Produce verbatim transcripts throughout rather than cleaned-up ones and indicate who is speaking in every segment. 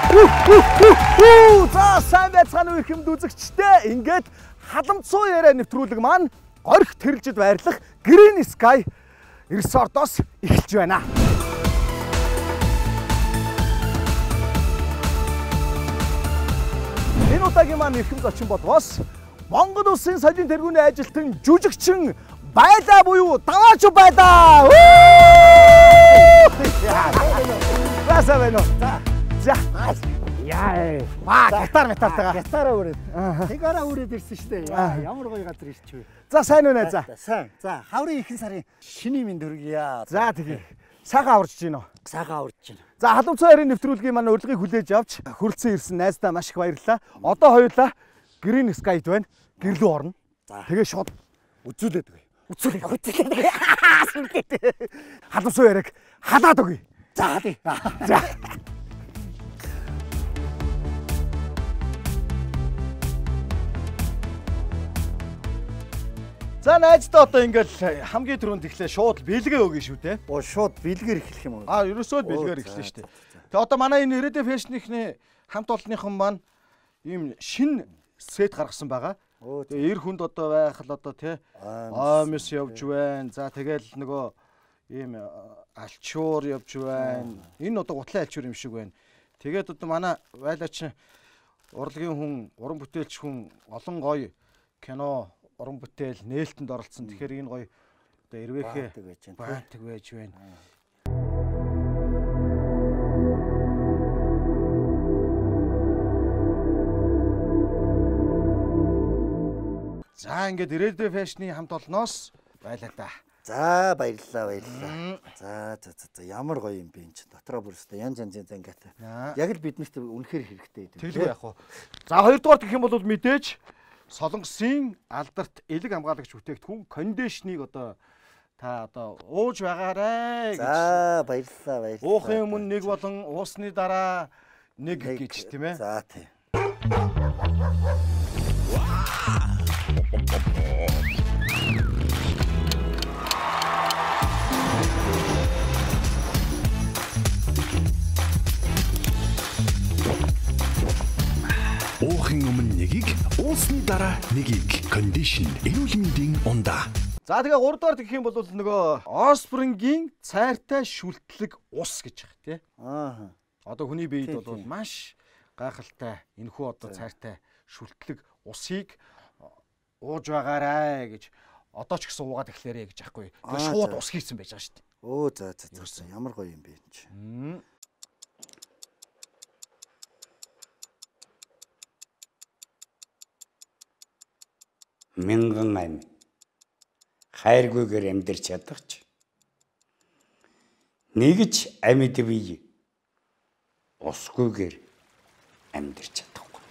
Speaker 1: За сайн байцгаана уу ихэм үзэгчтэй. Ингээд халамцуу яриа нэвтрүүлэг маань горих тэрэлжид байрлах Green Sky Resort-оос эхэлж байна. Энэ удаагийн маань эрхэм зочин бодгоос Монгол улсын соёлын тэргүүний ажилтан жүжигчин байлаа буюу даваач байлаа. Баса байна уу? За. Яа. Ба гитар метартайгаа.
Speaker 2: Гитараа үрээд. Тэгараа үрээд ирсэн шүү дээ. Ямар гоё газар ирчихвэ.
Speaker 1: За сайн уу нэ за.
Speaker 2: Сайн. За хаврын ихэнх сарын шиний минь төргийа.
Speaker 1: За тэгээ. Сайхан аварч гин үү?
Speaker 2: Сайхан аварч гин.
Speaker 1: За халамцуу ярийн нэвтрүүлгийн маань урилгыг хүлээж авч хүрэлцэн ирсэн найздаа маш их баярлалаа. Одоо хоёулаа Green Sky-д байна. Гэрлүү орно. За тэгээ шууд үзүүлээд өгье.
Speaker 2: Үзүүлээд үзүүлээд.
Speaker 1: Халамцуу яриаг халаад өгье.
Speaker 2: За тий.
Speaker 1: За. За найздаа одоо ингээл хамгийн түрүүнд ихлээ шууд бэлгээ өгье шүү дээ.
Speaker 2: Оо шууд бэлгээр эхлэх юм уу?
Speaker 1: Аа ерөөсөө бэлгээр эхлэв шүү дээ. Тэгээ одоо манай энэ ирээдүйн фэшнийхний хамт олонныхон маань ийм шин сет гаргасан байгаа. Тэгээ эр хүнд одоо байх л одоо тий аамс явж байна. За тэгэл нөгөө ийм алчуур явж байна. Энэ одоо гутлын алчуур юм шиг байна. Тэгээд одоо манай байлаач урлагийн хүн, уран бүтээлч хүн олон гоё кино уран бүтээл нээлтэнд оролцсон. Тэгэхээр энэ гоё одоо эрвээхээ баатаг байж байна. За ингээд ирээдүйн фэшний хамт олноос байлаа да.
Speaker 2: За баярлалаа баярлалаа. За за за ямар гоё юм бэ энэ чинь дотроо бүрстэй янз янз янз ингээд. Яг л биднэрт үнэхээр хэрэгтэй гэдэг.
Speaker 1: Тэглгүй яах вэ? За хоёрдугаар гэх юм бол мэдээж Солонгосын алдарт элэг хамгаалагч бүтээгдэхүүн кондишнийг одоо та одоо ууж байгаарэ гэж.
Speaker 2: За баярлалаа баярлалаа.
Speaker 1: Уухын өмнө нэг болон уусны дараа нэг гэж тийм ээ.
Speaker 2: За тий.
Speaker 3: Уухын өмнө нэгийг, уусны дараа нэгийг кондишн эрүүл мэндийн ундаа.
Speaker 1: За тэгээ гуравдугаар гэх юм бол нөгөө Осбрингийн цайртай шүлтлэг ус гэж байгаа тий.
Speaker 2: Аа.
Speaker 1: Одоо хүний биед бол маш гайхалтай энэхүү одоо цайртай шүлтлэг усыг ууж байгаарэ гэж одоо ч гэсэн уугаад эхлээрэй гэж аахгүй. Тэгээ шууд ус хийсэн байж байгаа шүү дээ.
Speaker 2: Өө за за за ямар гоё юм бэ энэ чинь.
Speaker 4: Мянган ам хайргүйгээр амьдарч чадахч нэгж амьд бий усгүйгээр амьдарч чадахгүй.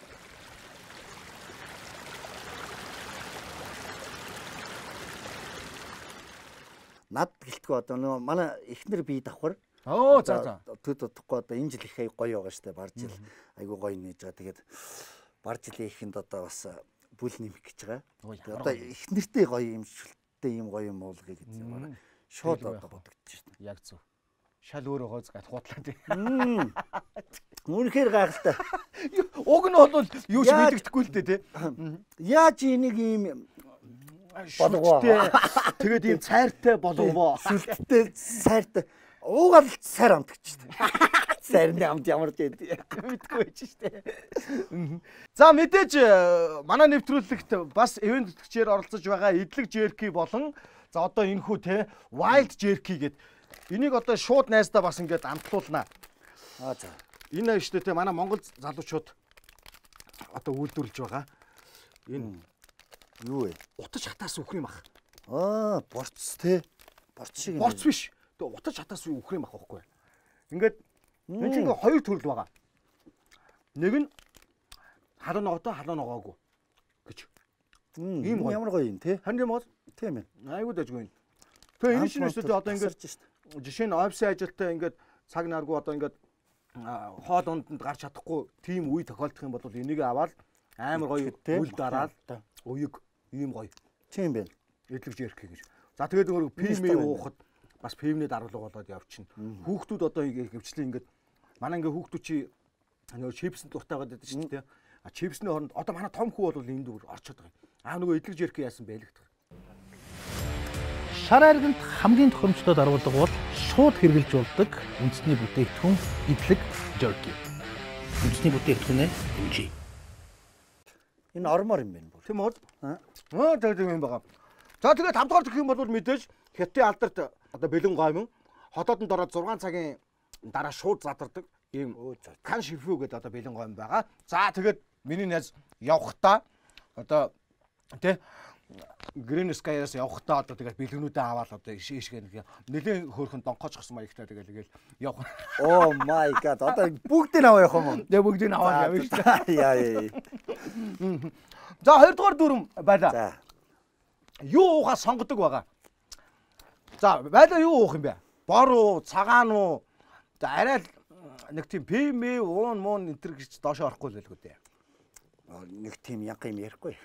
Speaker 2: Над гэлтгүй одоо нөгөө манай эхнэр бие давхар.
Speaker 1: Оо за за.
Speaker 2: Төд удахгүй одоо энэ жил их гоё байгаа штэ бар жил айгу гоё нээж байгаа. Тэгээд бар жилийн ихэнд одоо бас бүл нэмэх гэж байгаа. Одоо их нэртэй гоё юм шүлттэй юм гоё юм уулгыг гэж юм. Шууд одоо бодогдож байна.
Speaker 1: Яг зөв. Шал өөрөө гооцгаад худлаа тий.
Speaker 2: Үнэхээр гайхалтай.
Speaker 1: Уг нь бол юу ч мэддэхгүй л дээ тий.
Speaker 2: Яаж энийг ийм болгоо.
Speaker 1: Тэгээд ийм цайртай болгоо.
Speaker 2: Шүлттэй цайртай. Уугаал цайр амтгч тий. Сайрны амт ямар ч
Speaker 1: мэдгүй байж штэ. За мэдээж манай нэвтрүүлэгт бас ивент тэтгэгчээр оролцож байгаа эдлэг жерки болон за одоо энэ хүү те wild jerky гэд энийг одоо шууд найздаа бас ингээд амтлуулнаа.
Speaker 2: Аа за.
Speaker 1: Энэ штэ те манай монгол залуучууд одоо үйлдвэрлэж байгаа. Энэ
Speaker 2: юу вэ?
Speaker 1: Утаж хатаас үхрэм ах.
Speaker 2: Аа борц те. Борц шиг.
Speaker 1: Борц биш. Тэгээ утаж хатаас үхрэм ах байхгүй. Ингээд энэ чинь хоёр төрөл байгаа. Нэг нь халуун ногоотой халуун ногоогүй гэж.
Speaker 2: Ийм ямар гоё юм те.
Speaker 1: Харин юм бол
Speaker 2: тийм ээ.
Speaker 1: Айгуу дажгүй. Тэгээ энэ чинь өстөд одоо ингээд жишээ нь офисын ажилтаа ингээд цаг наргүй одоо ингээд хоол унданд гарч чадахгүй тийм үе тохиолдох юм бол энийг аваад амар гоё үл дараад уяг ийм гоё.
Speaker 2: Тийм байна.
Speaker 1: Эдлэг жерки гэж. За тэгээд өөр пимээ уухад бас пивний даргалга болоод явчихна. Хүүхдүүд одоо хөвчлээ ингээд манай ингээ хүүхдүүд чи нөгөө чипсэнд дуртай байдаг шүү дээ. А чипсний хооронд одоо манай том хүү бол энэ дүүр орчод байгаа. Аа нөгөө эдлэг жерк яасан байлгах.
Speaker 5: Шар арганд хамгийн тохиромжтой дарвуулга бол шууд хэрглэж болдог үндэсний бүтээгдэхүүн эдлэг жерки. Үндэсний бүтээгдэхүүнээ хэмжээ.
Speaker 2: Энэ ормоор юм байна бүр.
Speaker 1: Тийм үү? Аа тийм юм байгаа. За тэгээд тавдугаар гэх юм бол мэдээж хятадын алдарт одоо бэлэн гомон хотоодонд ороод зургаан цагийн дараа шууд задардаг ийм кан шифүү гэдэг одоо бэлэн гомон байгаа. За тэгээд миний найз явхдаа одоо тий Green Sky-аас явхдаа одоо тэгээд бэлгэнүүдээ аваад одоо ишээшгээ нэг нэлээд хөөрхөн донхооч гсэн маягтай тэгээд тэгэл явах.
Speaker 2: Oh my god. Одоо бүгдийг аваа явах юм уу?
Speaker 1: Тэгээ бүгдийг аваад явна шүү дээ.
Speaker 2: Яа яа.
Speaker 1: За хоёрдугаар дүрм байлаа.
Speaker 2: За.
Speaker 1: Юу уухаа сонгодог байгаа. За байлаа юу уух юм бэ? Бор уу, цагаан уу? За арай л нэг тийм пм уун муун энэ төр гэж доошоо орохгүй л байлгүй дээ.
Speaker 2: Нэг тийм янга юм ярихгүй.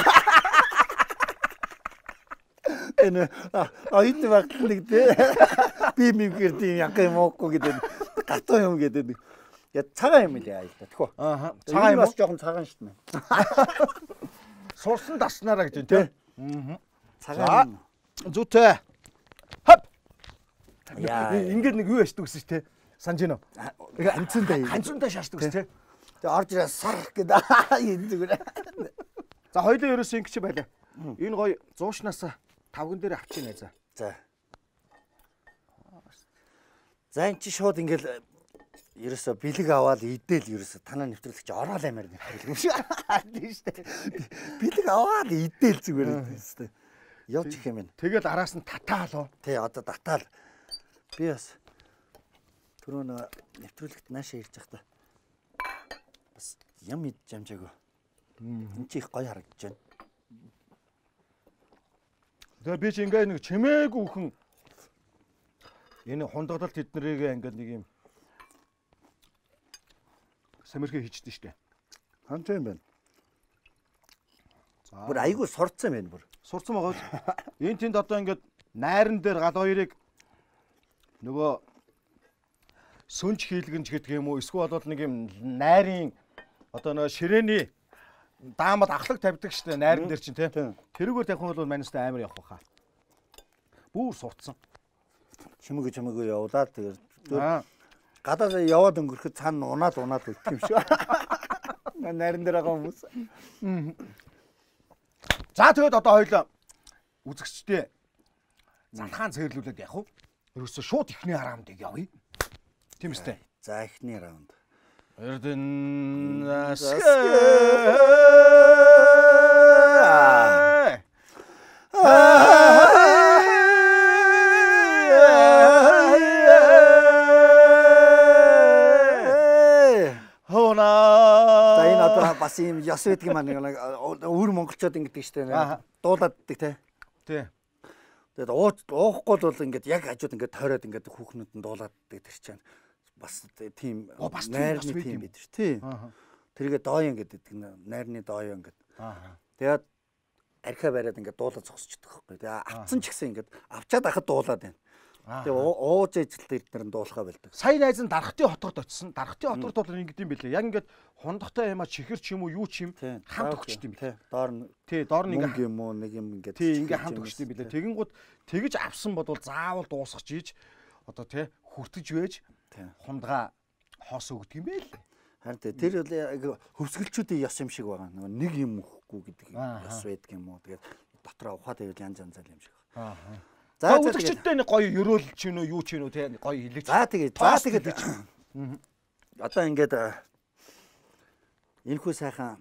Speaker 2: Энэ а ит багт нэг дээ. Би мэгэр тийм янга юм уухгүй гэдэг. Гатуу юм гэдэг. Я цагаан юм лээ айл та. Тэхүү.
Speaker 1: Аа. Цагаан юм
Speaker 2: бас жоохон цагаан шүү дээ.
Speaker 1: Сурсан таснараа гэж тийм. Аа.
Speaker 2: Цагаан.
Speaker 1: Зүйтэй. Хап.
Speaker 2: Яа.
Speaker 1: Ингээд нэг юу яшдаг гэсэн шүү дээ. Санаж гинөө.
Speaker 2: Ганцундаа.
Speaker 1: Ганцундаа шаашдаг гэсэн тийм.
Speaker 2: Тэгээ орж ирээ сар гэдэг. Энэ зүгээр.
Speaker 1: За хоёлоо ерөөсөө ингэ чи байлаа. Энэ гоё зуушнаас тавган дээр авчихна за.
Speaker 2: За. За эн чи шууд ингээл ерөөсө бэлэг аваад идэл ерөөсө танаа нэвтрүүлэгч ороод амаар нэвтрүүлэг юм шиг. Тийм шүү дээ. Бэлэг аваад идэл зүгээр шүү дээ. Явж их юм байна.
Speaker 1: Тэгэл араас нь татаалоо.
Speaker 2: Тий одоо татаал. Би бас түрүү нэг нэвтрүүлэгт наашаа ирж байхдаа бас ям идж амжаагүй. Энд чи их гоё харагдаж байна.
Speaker 1: Тэгээ би чи ингээ нэг чимээгүйхэн энэ хундгалалт тэднэрийг ингээ нэг юм сэмэрхэ хийчихдээ штэ.
Speaker 2: Хантай юм байна. За. Бүр айгүй сурцсан байна бүр.
Speaker 1: Сурцсан байгаа. Энэ тэнд одоо ингээ найран дээр гал хоёрыг нөгөө сүнж хийлгэнж гэдэг юм уу? Эсвэл бол нэг юм найрын одоо нөгөө ширээний даамад ахлаг тавьдаг штэ найран дээр чинь тийм. Тэрүүгээр тавих бол манайстай амар явах баха. Бүр сурцсан.
Speaker 2: Чимэг чимэг явуулаад тэгээд гадаа яваад өнгөрөхөд цаана унаад унаад үлдэх юм шиг. Найран дээр байгаа хүмүүс.
Speaker 1: За тэгээд одоо хоёлоо үзэгчтэй залхаан цэрлүүлээд явах уу? Ерөөсөө шууд ихний раундыг явъя. Тийм үстэй.
Speaker 2: За ихний раунд.
Speaker 1: Эрдэн
Speaker 2: За энэ одоо бас юм яс байдаг юм аа нэг өвөр монголчууд ингэдэг штэ дуулаад ддэг те.
Speaker 1: Тий.
Speaker 2: Тэгээд уухгүй бол ингээд яг хажууд ингээд тойроод ингээд хүүхнүүд нь дуулаад ддэг тэр чинь бас тийм найрны тийм бид ш тий. Тэргээ дооён гэдэг найрны дооён гэдэг. Тэгээд архиа бариад ингээд дуулаад зогсчихдаг байхгүй. Тэгээд авцсан ч гэсэн ингээд авчаад ахад дуулаад байна. Тэгээ ууж ижил дээр нь дуулахаа байлдаг.
Speaker 1: Сая найз нь Дархтын хотод очсон. Дархтын хотод бол ингэдэм билээ. Яг ингээд хондохтой юм а чихэр ч юм уу юу ч юм хамт өгчдөм билээ.
Speaker 2: Доор нь
Speaker 1: тий доор нэг
Speaker 2: юм уу нэг юм ингээд
Speaker 1: тий ингээд хамт өгчдөм билээ. Тэгэнгүүт тэгж авсан бодвол заавал дуусгах чийж одоо тий хүртэж вэж хундгаа хоос өгдөг юм байл.
Speaker 2: Харин тэр хөвсгөлчүүдийн ёс юм шиг байгаа. Нэг юм өгөхгүй гэдэг ёс байдаг юм уу. Тэгээд дотроо ухаад байвал янз янз юм шиг. Аа.
Speaker 1: За үзэгчдтэй нэг гоё өрөөлч юм уу юу ч юм уу те гоё хэлэж.
Speaker 2: За тэгээд за тэгээд одоо ингээд энэ хүү сайхан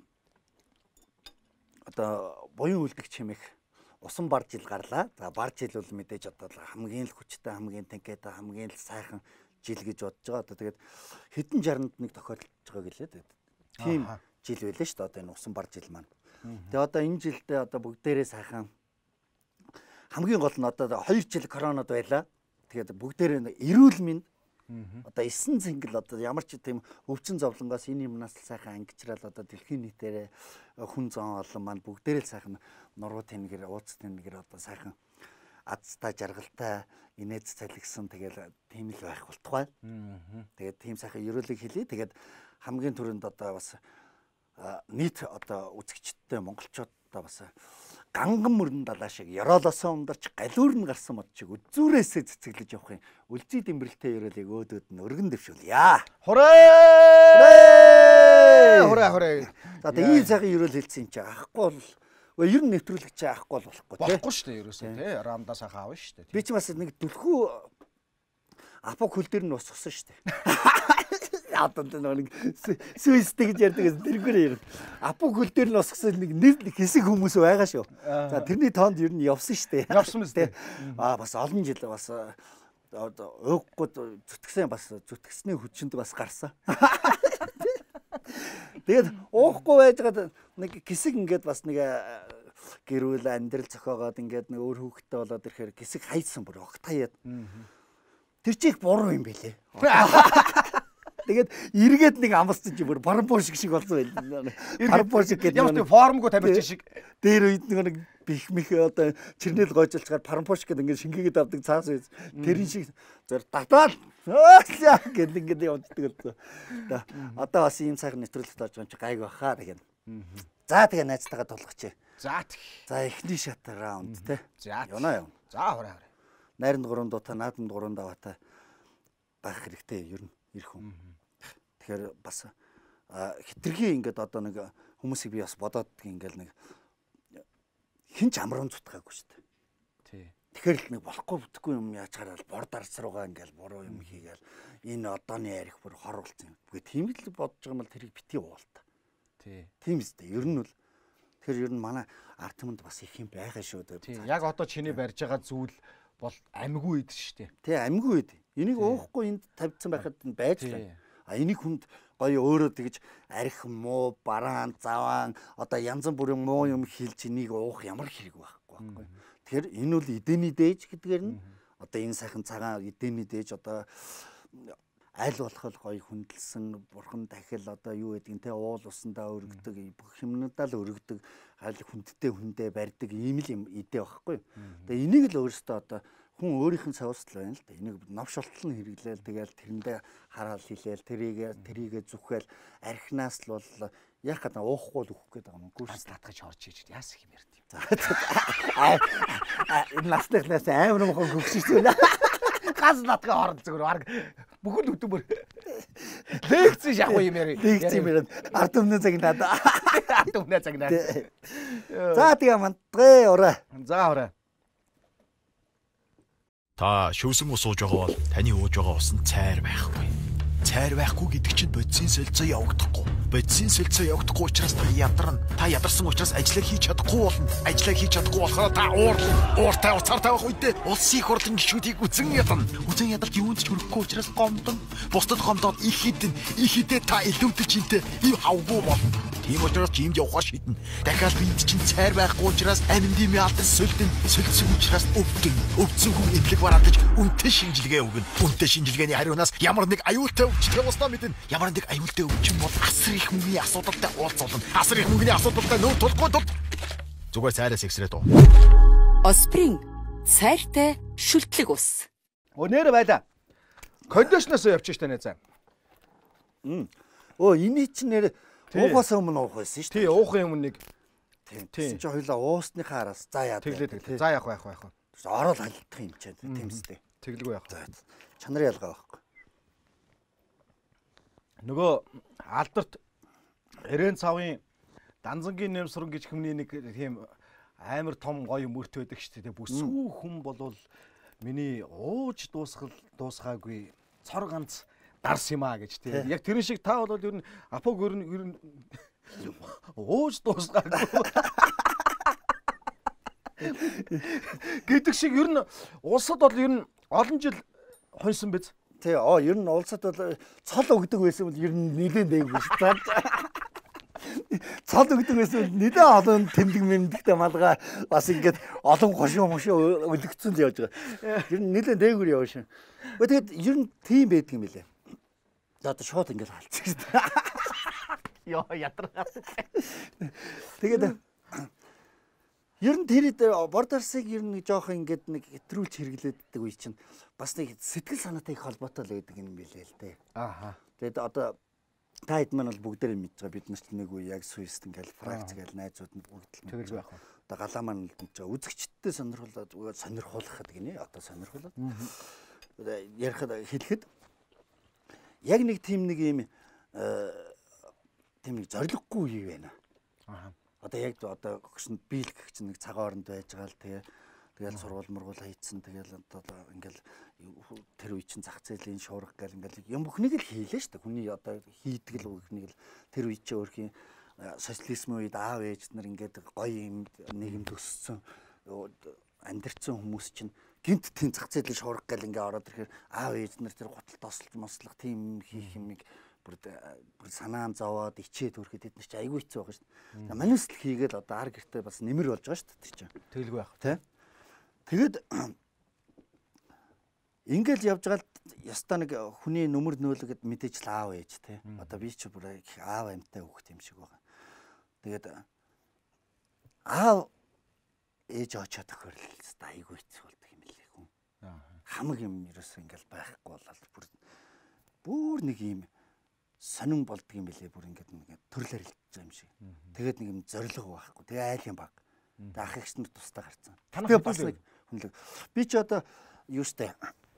Speaker 2: одоо буян үлдэх чимэх усан бар жил гарлаа. За бар жил бол мэдээж одоо хамгийн л хүчтэй хамгийн танкетай хамгийн л сайхан жил гэж бодож байгаа. Одоо тэгээд хэдэн жаранд нэг тохиолдож байгаа гэлээ. Тэгээд тийм жил байлаа шүү дээ одоо энэ усан бар жил маань. Тэгээд одоо энэ жилдээ одоо бүгдээрээ сайхан хамгийн гол нь одоо хоёр жил коронод байлаа. Тэгээд бүгдээрээ эрүүл мэнд одоо эсэн зингэл одоо ямар ч тийм өвчин зовлонгоос энэ юмнаас л сайхан ангичрал одоо дэлхийн нийтээрээ хүн зон олон маань бүгдээрээ л сайхан нуруу тэнгэр ууц тэнгэр одоо сайхан азтай жаргалтай инээд цалигсан тэгэл тийм л байх болтугай. Тэгээд тийм сайхан ерөөлийг хэлье. Тэгээд хамгийн түрүүнд одоо бас нийт одоо үзэгчдтэй монголчуудаа бас ганган мөрөн далаа шиг ёроолосоо умдарч галиур нь гарсан мод шиг үзүүрээсээ цэцэглэж явахын үлзий дэмбэрэлтэй ерөөлийг өөдөөд нь өргөн дэвшүүлье.
Speaker 1: Хурээ! Хурээ хурээ.
Speaker 2: За тэгээд ийм сайхан ерөөл хэлсэн юм чи ахгүй бол ер нь нэвтрүүлэгч аахгүй бол болохгүй тий.
Speaker 1: Болохгүй шүү дээ ерөөсөө тий. Рамдаас ахаа авна шүү дээ.
Speaker 2: Би ч бас нэг түлхүү апо хөл дээр нь усгсан шүү дээ. Одоо нэг сүйстэй гэж ярьдаг тэргээр ярив. Апо хөл дээр нь усгсан нэг нэг хэсэг хүмүүс байгаа шүү. За тэрний тоонд ер нь явсан шүү дээ.
Speaker 1: Явсан мэт тий.
Speaker 2: Аа бас олон жил бас өөхгүй зүтгэсэн бас зүтгэсний хүчинд бас гарсан. Тэгээд уухгүй байжгаад нэг гисэг ингээд бас нэг гэрүүл амьдрал зохиогоод ингээд нэг өөр хүүхдтэй болоод ирэхээр гисэг хайсан бүр огт хаяад. Тэр чих буруу юм бэлээ. Тэгээд эргээд нэг амссан чи бүр парампошик шиг болсон байл. Парампошик гэдэг
Speaker 1: юм. Ямар формгүй тамирчин шиг.
Speaker 2: Дээр үед нэг бих мих одоо чирнэл гойжлцгаар парампошик гэдэг ингээд шингээгээд авдаг цаас үз. Тэрэн шиг зөр татаад өөсөө гэдэг ингээд явдаг л. Одоо бас ийм сайхан нэвтрүүлэгт орж байгаа юм чи гайг баха тэгээд. За тэгээ найзтайгаа тулгач.
Speaker 1: За тэг.
Speaker 2: За эхний шат раунд те.
Speaker 1: За
Speaker 2: явна юу.
Speaker 1: За хураа хураа.
Speaker 2: Найранд гурван дуутай, наадамд гурван даваатай байх хэрэгтэй ер нь ирэх хүн. Тэгэхээр бас хитрхи ингээд одоо нэг хүмүүсийг би бас бодоод ингээл нэг хинч амрын зүтгаагүй шүү дээ.
Speaker 1: Тий.
Speaker 2: Тэгэхээр л нэг болохгүй бүтэхгүй юм яачаараа бор дарс руугаа ингээл буруу юм хийгээл энэ одооны ярих бүр хор болсон юм. Үгүй тийм л бодож байгаа юм бол тэрийг бити уулта.
Speaker 1: Тий.
Speaker 2: Тийм үстэй. Ер нь бол тэгэхээр ер нь манай арт юмд бас их юм байгаа шүү дээ.
Speaker 1: Тий. Яг одоо чиний барьж байгаа зүйл бол амьгүй идэв шүү дээ.
Speaker 2: Тий, амьгүй ид. Энийг уухгүй энд тавьсан байхад нь байж л. А энийг хүнд гоё өөрөө тэгж арх муу, бараан, заваан одоо янз бүрийн муу юм хилж энийг уух ямар хэрэг байхгүй байхгүй. Тэгэхээр энэ бол эдэний дээж гэдгээр нь одоо энэ сайхан цагаан эдэний дээж одоо аль болох гоё хүндэлсэн бурхан дахил одоо юу гэдгийг те уул усандаа өргөдөг бүх юмнуудаа л өргөдөг аль хүндтэй хүндээ барьдаг ийм л юм идэ байхгүй. Тэгээ энийг л өөрөөсөө одоо хүн өөрийнх нь савсал байна л да. Энийг навшолтол нь хэрэглээл тэгэл тэрэндээ хараал хийлээл тэрийгээ тэрийгээ зүхгээл архинаас л бол яг гадаа уухгүй л өгөх гээд байгаа юм. Гүрс татгаж орж иж яас юм ярьд юм. За энэ насныхнаас амар мохоо гүгшчихсэн. Газ натгаа орон зүгээр баг бүхэл өдөр бүр лекцэн шахуу юм яри. Лекцэн юм яри. Ард өмнө цагнаад. Ард өмнө цагнаад. За тэгээ мантгээ ураа.
Speaker 1: За ураа.
Speaker 3: Та шүүсэн ус ууж байгаа бол таны ууж байгаа ус нь цайр байхгүй. Цайр байхгүй гэдэг чинь бодисын солилцоо явагдахгүй. Бодисын солилцоо явагдахгүй учраас та ядарна. Та ядарсан учраас ажиллаа хийж чадахгүй болно. Ажиллаа хийж чадахгүй болохоор та уурлаа. Ууртай уцаар тавих үедээ улсын их хурлын гишүүдийг үзэн ядарна. Үзэн ядарч юунд ч хүрэхгүй учраас гомдон. Бусдад гомдоод их хідэн. Их хідээ та илүүтэй чинтэй ив хавгүй болно. Тийм учраас чимд явахаар шийднэ. Дахиад бид чинь цайр байхгүй учраас амин дими алdas сүлдэн. Сүлдсэн учраас өвдөн. Өвдсөн хүн имлэг бараадаж үнтэй шинжилгээ өгнө. Үнтэй шинжилгээний хариунаас ямар нэг аюултай өвчтэй болсноо мэднэ. Ямар нэг аюултай өвчин бол асар их мөнгөний асуудалтай уулзуулна. Асар их мөнгөний асуудалтай нөө тулахгүй тул. Зүгээр цайраас эксрэ дуу.
Speaker 6: Осприн цайртай шүлтлэг ус.
Speaker 1: Өнөр байла. Кондишнерсоо явчих штэ нэ заа.
Speaker 2: Мм. Оо энэ чинь нэр уухаас өмнө уух байсан шүү дээ.
Speaker 1: Тий, уухын өмнө нэг.
Speaker 2: Тийм. Чи хоёлаа уусныхаа араас за яа.
Speaker 1: Тэглээ тэглээ. За яах вэ яах вэ.
Speaker 2: Орол халдах юм чаа тэмстэй.
Speaker 1: Тэглэгүй яах вэ.
Speaker 2: Чанар ялгаа байхгүй.
Speaker 1: Нөгөө алдарт Эрен цавын Данзангийн нэм суран гэж хүмүүний нэг тийм амар том гоё мөрт байдаг шүү дээ. Бүсгүй хүн болвол миний ууж дуусгал дуусгаагүй цор ганц дарс юм а гэж тийм. Яг тэрэн шиг та бол ер нь апог ер нь ер нь ууж дуусгаагүй. Гэдэг шиг ер нь улсад бол ер нь олон жил хойсон биз.
Speaker 2: Тий, оо ер нь улсад бол цол өгдөг байсан бол ер нь нэлээд дээггүй шүү. Цол өгдөг байсан бол нэлээд олон тэмдэг мэмдэгтэй малгай бас ингээд олон гошуу мошуу өлөгцөн л явж байгаа. Ер нь нэлээд дээгүүр явж шин. Тэгээд ер нь тийм байдаг юм билээ. За одоо шууд ингээд хаалцсан шүү. Йоо ядраа. Тэгээд Ер нь тэр бордорсыг ер нь жоох ингээд нэг хэтрүүлж хэрэглээддэг үе чинь бас нэг сэтгэл санаатай их холбоотой л байдаг юм билээ л дээ.
Speaker 1: Ааха.
Speaker 2: Тэгээд одоо та хэд маань бол бүгдээрээ мэдж байгаа бид нар ч нэг үе яг Свист ингээл фракц гээл найзууд нь бүгд л
Speaker 1: тэгэл байх уу.
Speaker 2: Одоо галаа маань л мэдж байгаа. Үзэгчдтэй сонирхолтой сонирхуулахад гинэ одоо сонирхолтой. Ярихад хэлэхэд яг нэг тийм нэг юм тийм нэг зориггүй юу байна. Аа. Одоо яг одоо гүшинд биел гэх чинь нэг цагаан оронд байж байгаа л тэгээ тэгэл сургууль мургуул хийцэн тэгэл одоо ингээл тэр үе чинь зах зээлийн шуурга гэл ингээл юм бүхнийг л хийлээ шүү дээ. Хүний одоо хийдэг л үгнийг л тэр үе чинь өөрхийн социализмын үед аав ээж нар ингээд гоё юм нийгэмд өссөн амьдрцсан хүмүүс чинь гинт тийм зах зээлийн шуурга гэл ингээ ороод ирэхээр аав ээж нар тэр гутал тослж мослох тийм хийх юмыг бүр санаан зовоод ичээд өрхөд эдгээр чи айгүй хэцүү байгаа шүү дээ. Манайс л хийгээл одоо ар гэртээ бас нэмэр болж байгаа шүү дээ чинь.
Speaker 1: Тэгэлгүй байх
Speaker 2: тий. Тэгэд ингээл явж байгаа л ястаа нэг хүний нүмер нөөлөгд мэдээж л аав ээж тий. Одоо би чи бүр аав амьтай хүүхд юм шиг байгаа. Тэгээд аав ээж очоод тохирлол та айгүй хэцүү болдог юм лээ хүн. Хамаг юм ерөөсөө ингээл байхгүй болол бүр бүр нэг юм сонин болдго юм билээ бүр ингээд нэг төрлөөр хэлж байгаа юм шиг. Тэгээд нэг юм зориг байхгүй. Тэгээ айл юм баг. Тэгээ ах эгч нар тусдаа гарцсан. Тэгээ бас нэг хүнлэг. Би ч одоо юу штэ.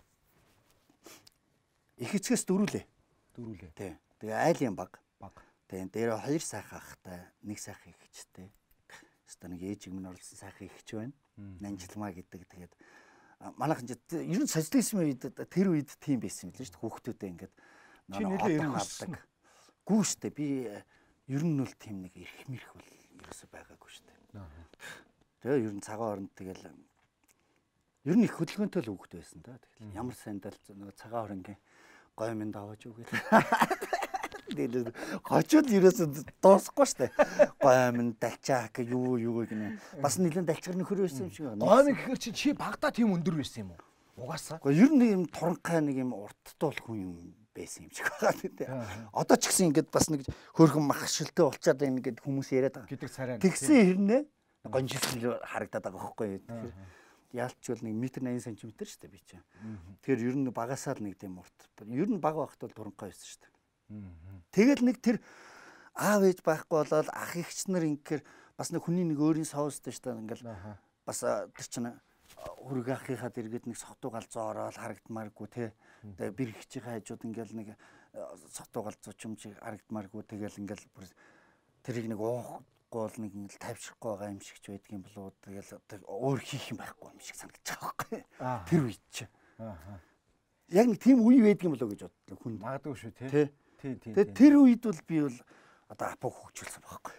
Speaker 2: Их эцгээс дөрүүлээ.
Speaker 1: Дөрүүлээ.
Speaker 2: Тий. Тэгээ айл юм баг.
Speaker 1: Баг.
Speaker 2: Тэгээ дээр хоёр сайхан ахтай, нэг сайхан эгчтэй. Хэвээ нэг ээжиг минь орлсон сайхан эгч байна. Нанжилмаа гэдэг. Тэгээд манайхан ч ер нь социализмын үед тэр үед тийм байсан юм л шүү дээ. Хүүхдүүдээ ингээд
Speaker 1: чи нэлээ ер нь авдаг.
Speaker 2: Гүү штэ би ер нь бол тийм нэг эрх мэрх бол ерөөсөй байгаагүй штэ. Тэгээ ер нь цагаан оронд тэгэл ер нь их хөдөлгөөнтэй л хүүхэд байсан да. Тэгэл ямар сайндал нөгөө цагаан оронгийн гой минь даваж үгүй. Тэгэл хожууд ерөөсөй дуусахгүй штэ. Гой минь далчаа гэх юу юу гэнэ. Бас нэлээд далчгар нөхөр байсан юм шиг байна.
Speaker 1: Гой минь гэхэр чи чи багада тийм өндөр байсан юм уу? Угаасаа.
Speaker 2: Гэхдээ ер нь юм туранхай нэг юм урттай болох хүн юм байсан юм шиг байгаа тийм. Одоо ч гэсэн ингээд бас нэг хөөрхөн махшилтэй болчаад байна гэд хүмүүс яриад байгаа.
Speaker 1: Гэдэг царай.
Speaker 2: Тэгсэн хэрнээ гонжил харагдаад байгаа байхгүй. Тэгэхээр яалчвал нэг метр восемьдесят сантиметр шүү дээ би чинь. Тэгэхээр ер нь багасаа л нэг тийм урт. Ер нь баг байхад бол туранхай байсан шүү дээ. Тэгэл нэг тэр аав ээж байхгүй болоод ах эгч нар ингээр бас нэг хүний нэг өөрийн соустэй шүү дээ. Ингээл бас тэр чинь хүрэг ахыхад эргээд нэг сохтуу галзуу ороод харагдмааргүй те. Тэгээ бэр ихчийн хажууд ингээл нэг сохтуу галзуу ч юм чи харагдмааргүй тэгэл ингээл тэрийг нэг уухгүй бол нэг ингээл тавьшихгүй байгаа юм шиг ч байдаг юм болоо. Тэгэл өөр хийх юм байхгүй юм шиг санагдаж байгаа байхгүй. Тэр үед чи. Яг нэг тийм үе байдаг юм болоо гэж бодлоо хүн.
Speaker 1: Магадгүй шүү те.
Speaker 2: Тий, тий. Тэгээ тэр үед бол би бол одоо апог хөгжүүлсэн байхгүй.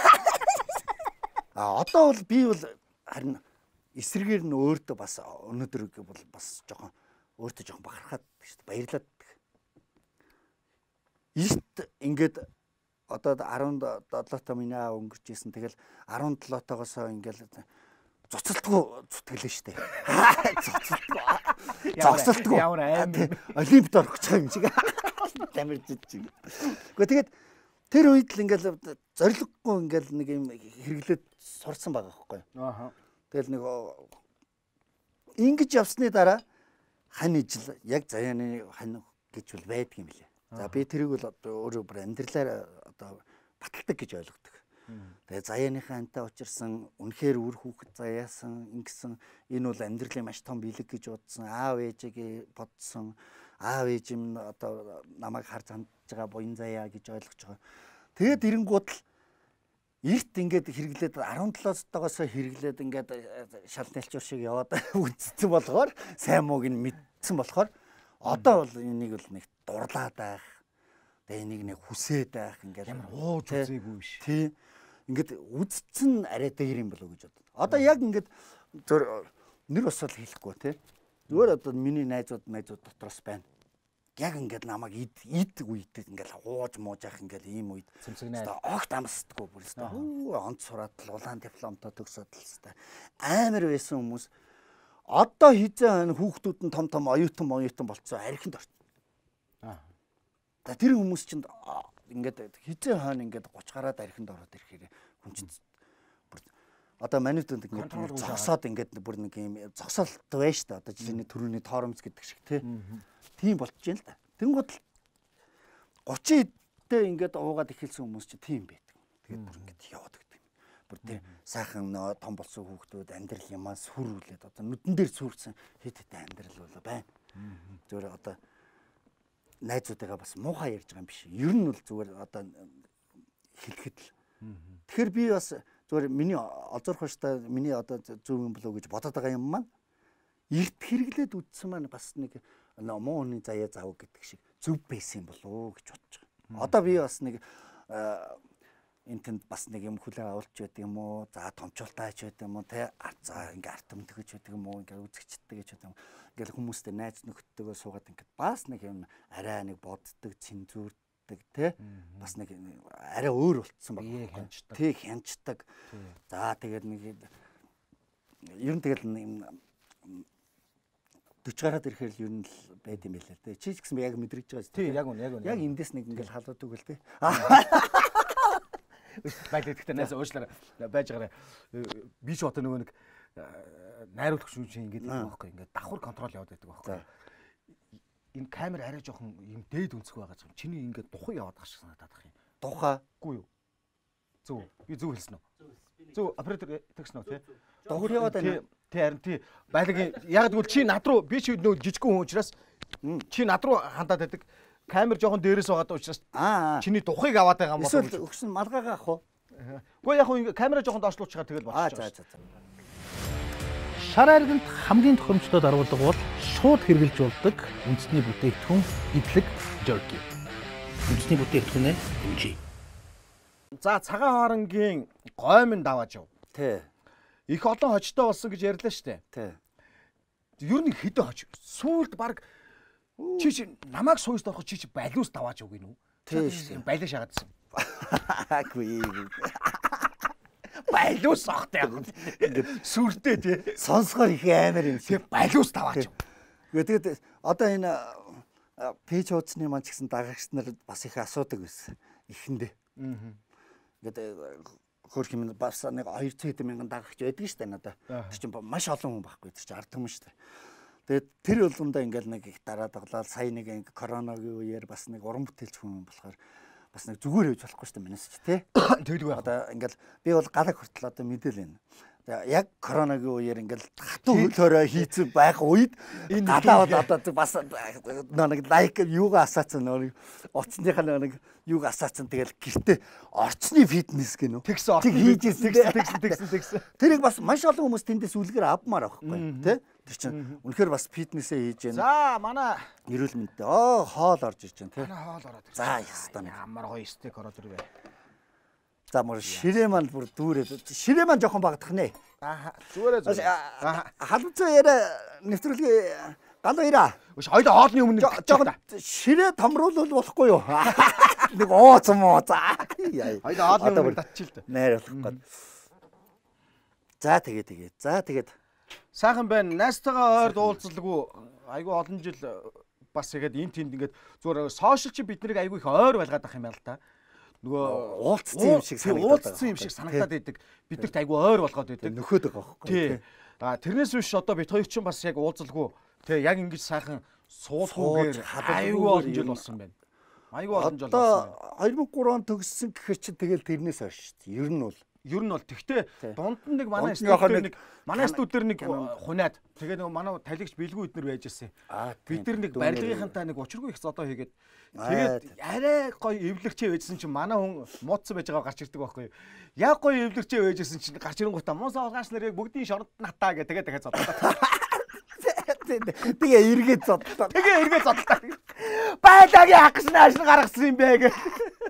Speaker 2: А одоо бол би бол харин эсрэгээр нь өөртөө бас өнөөдөр бол бас жоохон өөртөө жоохон бахархаад шүү дээ. Баярлаад. Ийшт ингээд одоо17 та миний аа өнгөрч исэн. Тэгэл17 тоогоосоо ингээл цоцолтгүй зүтгэлээ шүү дээ. Цоцолтгүй. Цоцолтгүй.
Speaker 1: Ямар аим.
Speaker 2: Олимпиад орох гэж байгаа юм шиг. Тамир жиж. Гэхдээ тэгээд тэр үед л ингээл зориггүй ингээл нэг юм хэрэглээд сурсан байгаа байхгүй.
Speaker 1: Ааха.
Speaker 2: Тэгэл нэг ингэж явсны дараа хань ижил яг заяаны хань гэж бол байдаг юм лээ. За би тэрийг бол одоо өөрөө бүр амьдралаар одоо баталдаг гэж ойлгодог. Тэгээ заяаныхаа хантай учирсан үнэхээр үр хүүхэд заяасан ингэсэн энэ бол амьдралын маш том бэлэг гэж бодсон. Аав ээжигээ бодсон. Аав ээж юм одоо намайг харж хандж байгаа буян заяа гэж ойлгож байгаа. Тэгээд эренгууд л эрт ингээд хэрэглээд17-оос хэрэглээд ингээд шалналчуур шиг яваад үзсэн болохоор сайн мууг нь мэдсэн болохоор одоо бол энийг бол нэг дурлаад байх. Тэгээ энийг нэг хүсээд байх ингээд
Speaker 1: ямар ууж үзээгүй биш.
Speaker 2: Тий. Ингээд үзсэн арай дээр юм болоо гэж бодод. Одоо яг ингээд зөөр нэр осол хэлэхгүй тий. Зүгээр одоо миний найзууд найзууд дотроос байна. Яг ингээд намайг ид ид үйдээ ингээд хууж мууж явах ингээд ийм үед огт амсдаггүй бүр өстой. Онц сураад л улаан дипломтой төгсөөд л өстой. Амар байсан хүмүүс одоо хизээ хүүхдүүд нь том том оюутан оюутан болцсон архинд орсон. Аа. За тэр хүмүүс чинь ингээд хизээ хойно ингээд гуч гараад архинд ороод ирэхээр хүн чинь бүр одоо манитууд ингээд зогсоод ингээд бүр нэг юм зогсоолт байна шүү дээ. Одоо жишээний төрөний торомц гэдэг шиг тийм болчихжээ л да. Тэнгууд гучин эдтэй ингээд уугаад эхэлсэн хүмүүс чи тийм байдаг. Тэгээд бүр ингээд яваад гэдэг. Бүр тийм сайхан том болсон хүүхдүүд амьдрал ямаа сүрүүлээд одоо нүдэн дээр сүрсэн хэд хэдэн амьдрал болоо байна. Зүгээр одоо найзуудыгаа бас муухай ярьж байгаа юм биш. Ер нь бол зүгээр одоо хэлэхэд л. Тэгэхээр би бас зүгээр миний олзуурах баштай миний одоо зөв юм болов уу гэж бодоод байгаа юм маань эрт хэрэглээд үдсэн маань бас нэг муу хүний заяа зав гэдэг шиг зөв байсан юм болов уу гэж бодож байгаа. Одоо би бас нэг энтэнд бас нэг юм хүлээ авалч байдаг юм уу? За томчуултаач байдаг юм уу? Тэ за ингээ артамт гэж байдаг юм уу? Ингээ үзэгчтэй гэж байдаг юм. Ингээл хүмүүстэй найз нөхдөдөө суугаад ингээд бас нэг юм арай нэг боддог, цензурдаг тэ бас нэг арай өөр болцсон байна. Тэг хянчдаг. За тэгээд нэг ер нь тэгэл юм дөрвөн гараад ирэхээр л ер нь л байд юм байлаа тэ. Чи ч гэсэн яг мэдрэгж байгаа.
Speaker 1: Тийм яг үнэ яг үнэ.
Speaker 2: Яг эндээс нэг ингээл халууд үгэл тэ.
Speaker 1: Байдаг гэхдээ найз уушлаар байж байгаарай. Би ч одоо нөгөө нэг найруулах шүү чинь ингээд юм байхгүй ингээд давхар контрол яваад байдаг байхгүй. Энэ камер арай жоохон юм дээд өнцөг байгаа юм. Чиний ингээд тухай яваад байгаа шиг санагдаад байна.
Speaker 2: Тухайгүй
Speaker 1: юу? Зөв. Би зөв хэлсэн үү? Зөв оператор тэгсэн үү те?
Speaker 2: Тухай яваад байна.
Speaker 1: Тэ харин тий байлагын яг тэгвэл чи над руу би ч нөгөө жижигхэн хүн учраас чи над руу хандаад байдаг. Камер жоохон дээрээс байгаа учраас чиний тухайг аваад байгаа юм
Speaker 2: болов уу? Эсвэл өгсөн малгайгаа ах уу?
Speaker 1: Гэхдээ яг хөө камера жоохон доошлуулчихаар тэгэл болчих.
Speaker 2: Аа за за.
Speaker 5: Шар арганд хамгийн тохиромжтой дарвалга бол шууд хэрглэж болдог үндэсний бүтээгдэхүүн идэлэг жерки. Үндэсний бүтээгдэхүүнээ хэмжээ.
Speaker 1: За цагаан хорангийн гоймын давааж яв.
Speaker 2: Тий.
Speaker 1: Их олон хожтой болсон гэж ярьлаа штэ.
Speaker 2: Тий.
Speaker 1: Ер нь хэдэн хож? Сүүлд баг чи чи намайг сууж дорох чи чи балиус давааж өгнө үү?
Speaker 2: Тийм
Speaker 1: балиа шагаадсан.
Speaker 2: Аагүй.
Speaker 1: Балиус ахтай яг. Сүртэй тий.
Speaker 2: Сонсгоор их амар юм шиг.
Speaker 1: Балиус даваач.
Speaker 2: Тэгээд одоо энэ пэйж хуудасны маань ч гэсэн дагагч нар бас их асуудаг байсан. Ихэндээ. Аа. Ингээд хөрх юм бас нэг хоёр цэд мянган дагагч байдаг шүү дээ надаа. Тэр чинь маш олон хүн байхгүй. Тэр чинь ард хүмүүс шүү дээ. Тэгээд тэр болгондоо ингээл нэг их дараад оглоо сая нэг ингээл коронагийн үеэр бас нэг уран бүтээлч хүн болохоор бас нэг зүгээр хийж болохгүй шүү дээ минийс ч тий.
Speaker 1: Тэгэлгүй
Speaker 2: одоо ингээл би бол галаг хүртэл одоо мэдээл байна. Яг коронагийн үеэр ингээл хатуу хөлөөрөө хийцэн байх үед энэ галаад одоо бас нэг лайк юугаа асаацсан нэг оцсныхаа нэг юугаа асаацсан тэгэл гэртээ орчны фитнес гэнэ үү.
Speaker 1: Тэгсэн
Speaker 2: орчны фитнес
Speaker 1: тэгсэн тэгсэн тэгсэн.
Speaker 2: Тэрийг бас маш олон хүмүүс тэндээс үлгэр авмаар байхгүй тий. Тэр чинь үнэхээр бас фитнесээ хийж
Speaker 1: За
Speaker 2: байна.
Speaker 1: манай
Speaker 2: эрүүл мэндтэй оо хоол орж ирж байна тий.
Speaker 1: Манай хоол ороод ирж.
Speaker 2: За ястаа
Speaker 1: ямар гоё стейк ороод ирвэ.
Speaker 2: За мөр ширээ маань бүр дүүрээд ширээ маань жоохон багдах нэ.
Speaker 1: Аа зүгээрээ зүг.
Speaker 2: Халуцаа яриа нэвтрүүлгийн галуу ираа.
Speaker 1: Өш хоёул хоолны өмнө
Speaker 2: жоохон ширээ томруулвал болохгүй юу? Нэг ууц муу за.
Speaker 1: Хоёул хоолны өмнө татчих л дээ.
Speaker 2: Найруулах гээд. За тэгээ тэгээ. За тэгээд
Speaker 1: сайхан байна. Найстайгаа ойрд уулзалгүй айгүй олон жил бас игээд энэ тэнд ингээд зүгээр сошиал чи бид нарыг айгүй их ойр байлгаад ах юм байна л да. Нөгөө
Speaker 2: уулцсан юм шиг санагдаад
Speaker 1: уулцсан юм шиг санагдаад байдаг. Бидэрт айгүй ойр болгоод байдаг.
Speaker 2: Нөхөд байгаа байхгүй.
Speaker 1: Тий. А тэрнээс биш одоо бид хоёр чинь бас яг уулзалгүй. Тий яг ингэж сайхан суулгуугаар айгүй олон жил болсон байна. Айгүй олон жил болсон.
Speaker 2: deux mille trois он төгссөн гэхэр чинь тэгэл тэрнээс хойш шүү дээ. Ер нь бол
Speaker 1: Ер нь бол тэгтээ дунд нь нэг манай студиуд нэг манай студиуд нэг хунаад тэгээ нөгөө манай талигч бэлгүү эднэр байж ирсэн. Бид нар нэг барилгынхантаа нэг учиргүй их зодоо хийгээд тэгээд арай гоё эвлэгчээ байжсэн чинь манай хүн муудсан байж байгаа гарч ирдэг байхгүй юу. Яг гоё эвлэгчээ байжсэн чинь гарч ирэнгуутаа муусаа олгаач нар яг бүгдийн шорд натаа гэ тэгээ тэгээ зодлоо.
Speaker 2: Тэгээ эргээд зодлоо.
Speaker 1: Тэгээ эргээд зодлоо. Байлагийн хагас нааш гаргасан юм бэ гэ.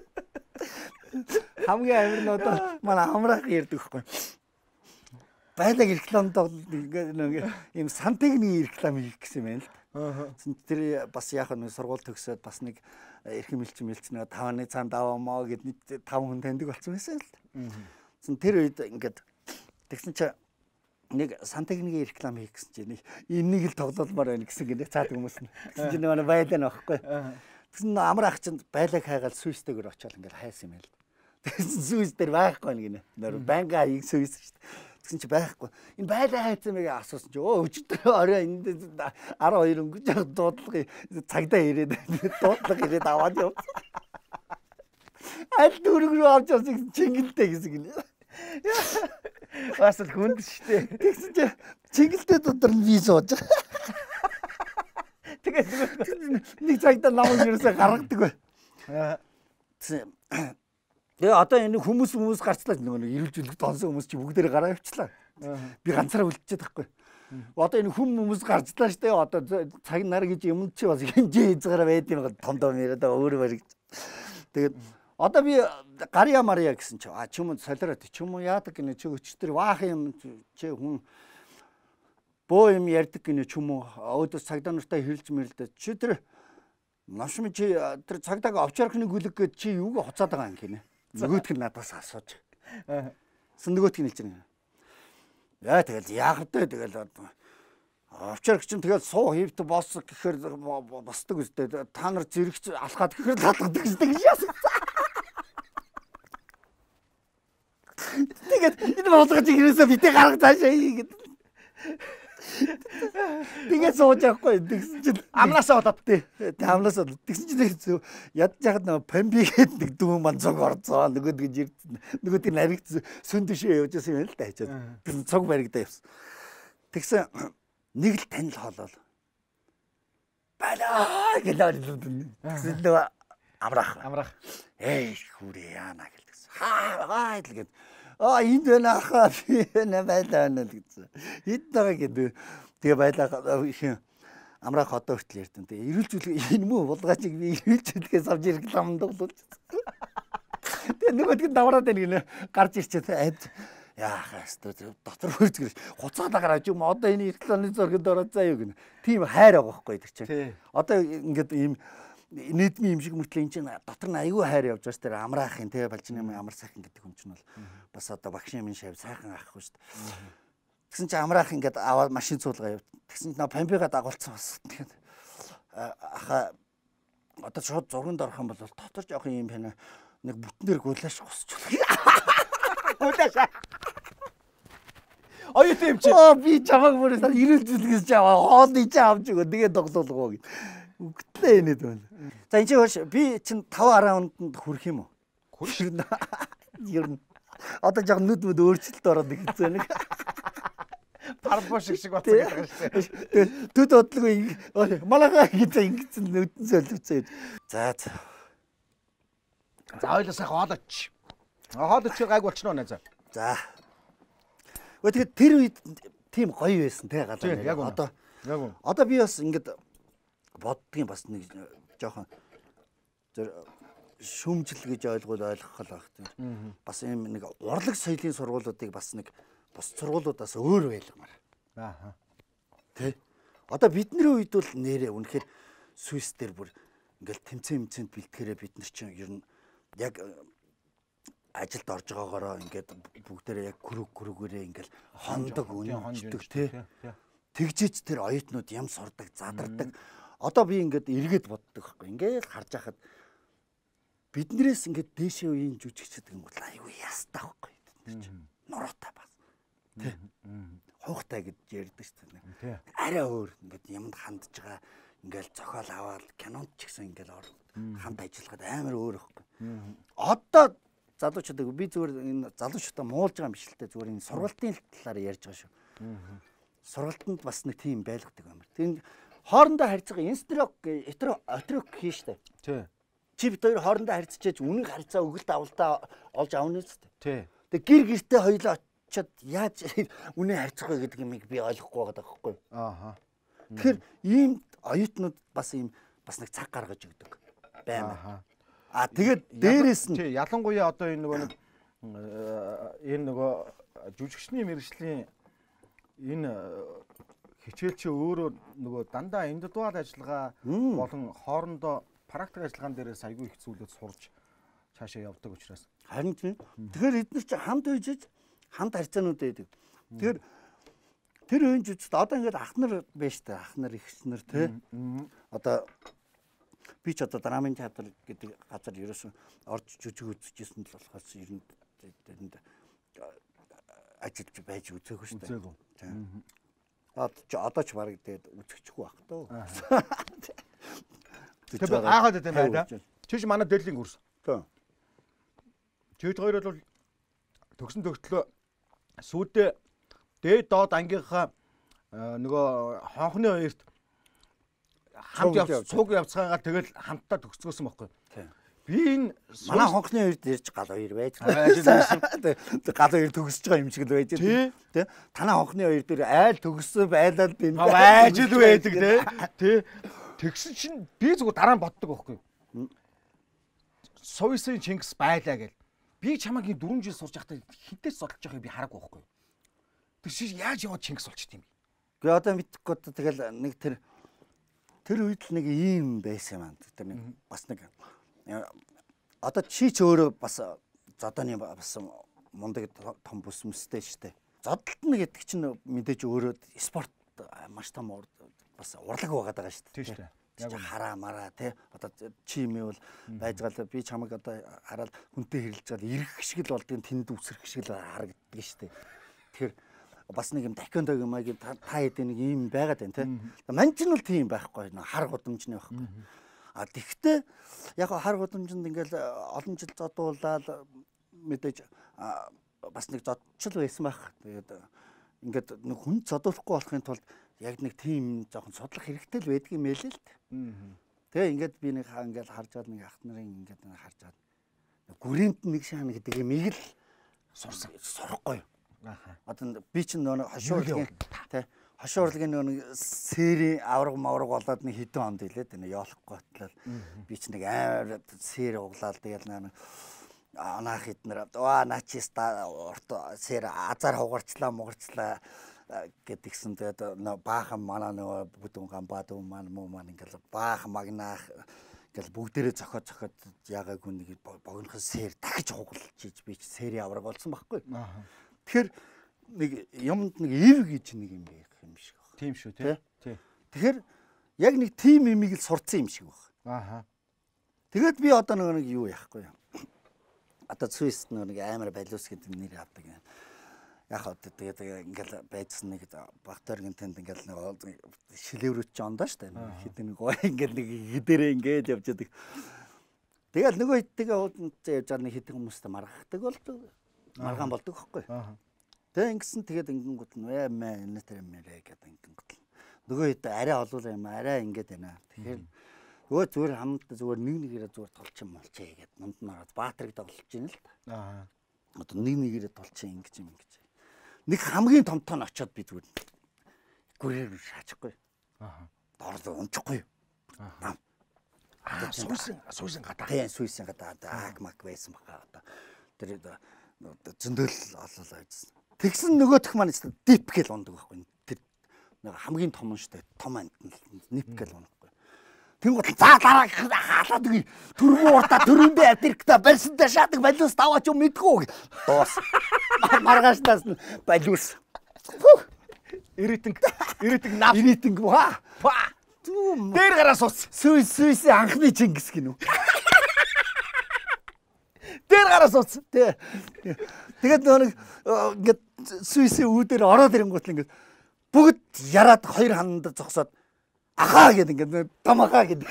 Speaker 2: Хамгийн амир нь одоо манай амраах ярьдаг байхгүй. Байлаг рекламд нэг юм сантехникийн реклам хийх гэсэн юм байна л. Тэр бас яг нэг сургууль төгсөөд бас нэг эрхэм мэлчин мэлчин тавны цаанд аваамаа гэд нэг таван хүн таньдаг болсон байсан л. Тэр үед ингээд тэгсэн чи нэг сантехникийн реклам хийх гэсэн чи нэг энийг л тоглоулмаар байна гэсэн гинэ цаад хүмүүс нь. Тэгсэн чи нэг байлаа нөхгүй. Тэгсэн амраах чинь байлаг хайгаал сүйстэйгээр очиод ингээд хайсан юм байл. Тэгсэн сүйс дээр байхгүй гинэ. Нөр банга их сүйс шүү дээ. Тэгсэн чи байхгүй. Энэ байлаа хайцсан мэг асуусан чи өө өчтөр орой энд арван хоёр өнгөж дуудлага цагдаа ирээд дуудлага ирээд аваад явсан. Аль дүүрэг рүү авч явсан чингэлтэй гэсэн гинэ.
Speaker 1: Бас л хүнд штэ.
Speaker 2: Тэгсэн чи чингэлтэй дотор нь би сууж. Тэгээд нэг цагдаа намайг ерөөсөө гаргадаг бай. Тэгээ одоо энэ хүмүүс хүмүүс гарцлаа нөгөө ирүүлжүүлэх донсон хүмүүс чи бүгдээрээ гараа явчлаа. Би ганцаараа үлдчихэд байхгүй. Одоо энэ хүм хүмүүс гарцлаа штэ одоо цаг нар гэж юм чи бас хэмжээ хязгаар байд юм том том яриад өөр бариг. Тэгээд одоо би гарья марья гэсэн чи а ч юм уу солиороо ч юм уу яадаг гинэ чи өчтөр ваах юм чи хүн боо юм ярьдаг гинэ ч юм уу өөдөөс цагдаа нартай хэрэлж мэрэлдэ чи тэр машин чи тэр цагдааг овчорхны гүлэг гээд чи юуг хоцоод байгаа юм гинэ. Нөгөөтг нь надаас асууж. Сэн нөгөөтг нь хэлж байна. Яа тэгэл яах вэ тэгэл овчорч чинь тэгэл суу хөвт босс гэхээр босдог үстэй та нар зэрэгч алхаад гэхээр татгадаг гэдэг шээс. Тэгээд энэ болгож ирээсээ битээ гарах цаашаа хийгээд. Тэгээд сууж явахгүй тэгсэн чинь
Speaker 1: амнаасаа болоод
Speaker 2: тий. Амнаасаа тэгсэн чинь ядж яхад нөгөө памбигээд нэг дүүн ман цог орцоо нөгөөд гэж ирсэн. Нөгөөд нь аригт сүндэшээ явж байсан юм л да хачаад. Тэгсэн цог баригдаа явсан. Тэгсэн нэг л танил хоолол. Балаа гэлээ. Тэгсэн нөгөө амрах.
Speaker 1: Амрах.
Speaker 2: Эй хүрээ яана гэлсэн. Хаа хаа гэдэг. А энд байна хаа би нэ байлаа нэ гэсэн. Энд байгаа гэдэг. Тэгээ байлаа их амрах одоо хүртэл ярьдэн. Тэгээ ирүүлжүүлэх энэ мүү булгаачиг би ирүүлжүүлэхээс авч ирэх ламд болов. Тэгээ нөгөөдг нь давраад байна гинэ. Гарч ирчээ айд. Яах вэ? Дотор хөрцгөр хуцаалаа гараад юм одоо энэ рекламын зурганд ороод заа юу гинэ. Тийм хайр байгаа байхгүй гэдэг чинь. Одоо ингээд ийм нийтмийн юм шиг мөртлөө энэ чинь дотор нь аюу хайр явж байгаа шүү дээ. Амраахын тий балжны юм амар сайхан гэдэг юм чинь бол бас одоо багшийн минь шав сайхан аахгүй шүү дээ. Тэгсэн чинь амраах ингээд аваад машин цуулгаа явт. Тэгсэн чинь пампига дагуулсан бас тэгээд аха одоо шууд зурганд орох юм бол дотор жоох юм байна. Нэг бүтнээр гулааш гусч. Гулааш.
Speaker 1: Оюут юм чи.
Speaker 2: Оо би чамаг бүрээс ирүүлжүүлгээс чамаа хоолны чи авч өгөө тэгээ тоглоулгоо гэв. Үгтлээ энэд байна. За энэ чи хөөш би чинь таван раунданд хүрэх юм уу?
Speaker 1: Хүрэх.
Speaker 2: Ер нь одоо жоо нүд мүд өөрчлөлт ороод ирсэн нэг.
Speaker 1: Парбо шиг шиг батсан гэдэг шүү дээ.
Speaker 2: Төд бодлого малага гэж ингэсэн нүдэн солилцсон. За за.
Speaker 1: За ойлоо сайхан хоолооч. Хоолооч гайг болчихно нэ за.
Speaker 2: За. Өө тэгээд тэр үед тийм гоё байсан те гадаа.
Speaker 1: Яг
Speaker 2: одоо
Speaker 1: яг уу.
Speaker 2: Одоо би бас ингээд боддгийн бас нэг жоохон зөв шүмжил гэж ойлгоод ойлгох л байх тийм. Бас юм нэг урлаг соёлын сургуулиудыг бас нэг бус сургуулиудаас өөр байлгамаар.
Speaker 1: Аа.
Speaker 2: Тэ. Одоо бидний үед бол нэрээ үнэхээр Сүйс дээр бүр ингээл тэмцээн тэмцээнд бэлтгэрээ бид нар чинь ер нь яг ажилд орж байгаагаараа ингээд бүгдээрээ яг күрэг күрэгээрээ ингээл хондог өндөг тий. Тэгжээч тэр оюутнууд ям сурдаг, задардаг. Одоо би ингээд эргээд боддог байхгүй. Ингээд харж байхад биднээс ингээд дээшээ үеийн жүжигчдэг юм бол айгүй ястаа байхгүй. Бид чинь нуруутай бас. Тий. Хуухтай гэж ярьдаг шүү дээ. Арай өөр ингээд юмд хандж байгаа ингээл зохиол аваад кинонд ч гэсэн ингээл хамт ажиллахад амар өөр байхгүй. Одоо залуучууд би зүгээр энэ залуучуудаа муулж байгаа юм биш л дээ. Зүгээр энэ сургалтын талаар ярьж байгаа шүү. Сургалтанд бас нэг тийм байлгадаг юм. Тэгээд хоорондоо харьцаа инстрок этрок отрок хийн штэ.
Speaker 1: Тий.
Speaker 2: Чи бид хоёр хоорондоо харьцаж үнэн харьцаа өгөлт авалтаа олж авна үст.
Speaker 1: Тий.
Speaker 2: Тэг гэр гэртээ хоёлоо очиод яаж үнэн харьцах вэ гэдэг юмыг би ойлгохгүй байгаа байхгүй.
Speaker 1: Ааха.
Speaker 2: Тэгэхээр ийм оюутнууд бас ийм бас нэг цаг гаргаж өгдөг баймаа. А тэгээд дээрэс нь
Speaker 1: тий ялангуяа одоо энэ нөгөө нэг энэ нөгөө жүжигчний мэргэжлийн энэ хичээл чи өөрөө нөгөө дандаа индивидуал ажиллагаа болон хоорондоо практик ажиллагаан дээрээс айгүй их зүйлүүд сурж цаашаа явдаг учраас.
Speaker 2: Харин тийм. Тэгэхээр эдгээр чи хамт үйжиж хамт харьцаанууд байдаг. Тэгэхээр тэр үеийн жүжигчд одоо ингээд ах нар байж та ах нар ихс нар тий. Одоо би ч одоо драмын театр гэдэг газар ерөөсөн орж жүжиг үзчихсэн л болохоос ер нь ажиллаж байж үзээгүй шүү дээ.
Speaker 1: Үзээгүй.
Speaker 2: Аа одоо ч бараг тэгээд үзчихгүй байх тоо.
Speaker 1: Тэгээд гайхаад байт юм байна. Чиш манай дээдлийн курс.
Speaker 2: Тийм.
Speaker 1: Чиж хоёр бол төгсөн төгтлөө сүйдээ дээд доод ангийнхаа нөгөө хонхны хоёрт хамт явц цуг явцгаагаар тэгэл хамтдаа төгсгөөсөн байхгүй. Би энэ
Speaker 2: манай хонхны хоёрд ирж гал хоёр байж байгаа. Гал хоёр төгсөж байгаа юм шиг л байж байгаа. Тэ? Танаа хонхны хоёр дээр айл төгссөн байлаад энэ
Speaker 1: байж л байдаг тий. Тэгсэн чинь би зүгээр дараа нь боддог байхгүй. Сойсын Чингис байлаа гэл. Би чамаагийн дөрвөн жил сурч байхдаа хинтээс зодолж байгааг би хараагүй байхгүй. Тэр шиг яаж яваад Чингис болчт юм бэ?
Speaker 2: Гээ одоо мэдхгүй одоо тэгэл нэг тэр тэр үед л нэг ийм байсан юм аа. Тэр нэг бас нэг одоо чи ч өөрөө бас зодооны бас мундаг том бүс мөстэй штэ. Зодолтно гэдэг чинь мэдээж өөрөө спорт маш том бас урлаг байгаад байгаа штэ.
Speaker 1: Тийм штэ.
Speaker 2: Яг хараа мараа тий одоо чи юм бол байж гал би чамайг одоо хараад хүнтэй хэрэлж гал ирэх шиг л болдгийн тэнд үсрэх шиг л харагддаг штэ. Тэгэхээр бас нэг юм такондо юм аа та хэд нэг юм байгаад байна тий. Манч нь л тийм байхгүй хар гудамжны байхгүй. А тэгвэл яг хар гудамжинд ингээл олон жил зодуулаад мэдээж бас нэг зодчил байсан байх. Тэгээд ингээд нэг хүн зодуулахгүй болохын тулд яг нэг тийм жоохон судлах хэрэгтэй л байдаг юм ээ л л. Тэгээ ингээд би нэг ингээд харж байгаа нэг ах нарын ингээд харж байгаа. Гүрэмт нэг шаана гэдэг юм ийг л сурсан сурахгүй. Аха. Одоо би чинь нөө хошуурлагын тий хошуурлагын нөө сэрийн авраг мавраг болоод нэг хэдэн онд хэлээд энэ яолохгүй батлал би чинь нэг амар сэр углаад тэгэл нэг анаах эднэр аа начиста урт сэр азар хугарчлаа мугарчлаа гэдгийгсэн тэгээд баахан манай нөгөө бүдүүн гамбад юм маань муу маань ингээл баахан магнаах ингээл бүгдээрээ зохиод зохиод яагаагүй нэг богинохын сэр дахиж хугалж иж би ч сэрийн авраг болсон байхгүй. Тэгэхээр нэг юмд нэг ив гэж нэг юм байх юм шиг байна.
Speaker 1: Тийм шүү тий.
Speaker 2: Тэгэхээр яг нэг тим имийг л сурцсан юм шиг байна.
Speaker 1: Ааха.
Speaker 2: Тэгээд би одоо нэг юу яахгүй юм. Одоо Swiss нэг амар балиус гэдэг нэр авдаг юм. Яг одоо тэгээд ингээл байцсан нэг бактерийн тэнд ингээл нэг шилэврүүч жондоо штэ. Хэдэн нэг гоо ингээл нэг хідэрээ ингээд явж яадаг. Тэгэл нөгөө хэдтэйгээ уулзсан явж байгаа нэг хэдэн хүмүүстэй маргахдаг болдог. Маргаан болдог хөхгүй. Тэгээ ингэсэн тэгээд ингэнгүүт нь ээ мэ энэ тэр мэрэ гэдэг ингэнгүүт. Нөгөө хэд арай олуулаа юм арай ингээд байна. Тэгэхээр нөгөө зүгээр хамт зүгээр нэг нэгээрээ зүгээр толчих юм болчихъя гэдэг нунд нь ороод баатрыг тоглож ийн л та. Аа. Одоо нэг нэгээрээ толчих ингэж юм ингэж. Нэг хамгийн томтоо нь очиод би зүгээр гүрээр шаачахгүй. Аа. Доор унчихгүй. Аа. Аа сүүсэн сүүсэн гадаа. Тийм сүүсэн гадаа аг мак байсан баха одоо. Тэр зөндөл олол ажилласан. Тэгсэн нөгөөх маань дип гэл ундаг байхгүй. Тэр нэг хамгийн том нь штэ том амтны нип гэл унахгүй. Тэнгуут за дараа халаад үгүй төрмөө урта төрөндөө авдиркта барьсандаа шаадаг балиус таваач юм мэдгүй. Доос. Маргаашнаас балиус.
Speaker 1: Ирэтэнг ирэтэнг нав
Speaker 2: ирэтэнг ба.
Speaker 1: Дээр гараа сууц.
Speaker 2: Сүйс сүйсийн анхны Чингис гинүү.
Speaker 1: Дээр гараа сууц.
Speaker 2: Тэ. Тэгээд нэг ингээд Swiss-ийн үүдээр ороод ирэнгүүт л ингээд бүгд яраад хоёр хананд зогсоод ахаа гэдэг ингээд томахаа гэдэг.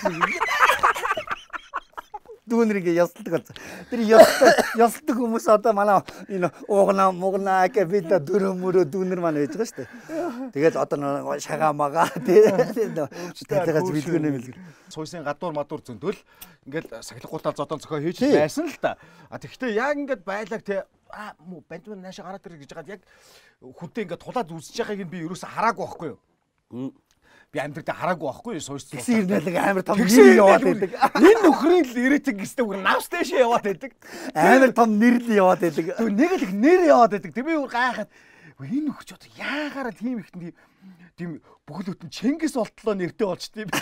Speaker 2: Дүүнэр ингээд ясалдаг болсон. Тэр ясалдаг хүмүүс одоо манай энэ уугнаа мугнаа гэвэд дөрөмөрөө дүүнэр маань байж байгаа шүү дээ. Тэгээд одоо шагаа магаа тэгээд тайлгаж билгэнэ мэлгэр.
Speaker 1: Суусын гадуур мадуур зөндөл ингээд сахилгуутаа зодон зохио хийж байсан л та. А тэгвэл яг ингээд байлаг те а муу бандман наашаа гараад ирэх гэж хагаад яг хүнтэй ингээд тулаад үзэж байгааг нь би ерөөсө хараагүй байхгүй юу? Би амьдралдаа хараагүй байхгүй юу сууж.
Speaker 2: Тэгсэн ирнэлэг амар том нэр яваад байдаг.
Speaker 1: Энэ нөхрийн л ирээдэг гэстэй үгүй навстэйш яваад байдаг.
Speaker 2: Амар том нэр л яваад байдаг.
Speaker 1: Тэг нэг л их нэр яваад байдаг. Тэг би бүр гайхаад энэ нөхч одоо яагаараа тийм ихтэн тийм бүхэл бүтэн Чингис болтлоо нэртэй болчтой юм.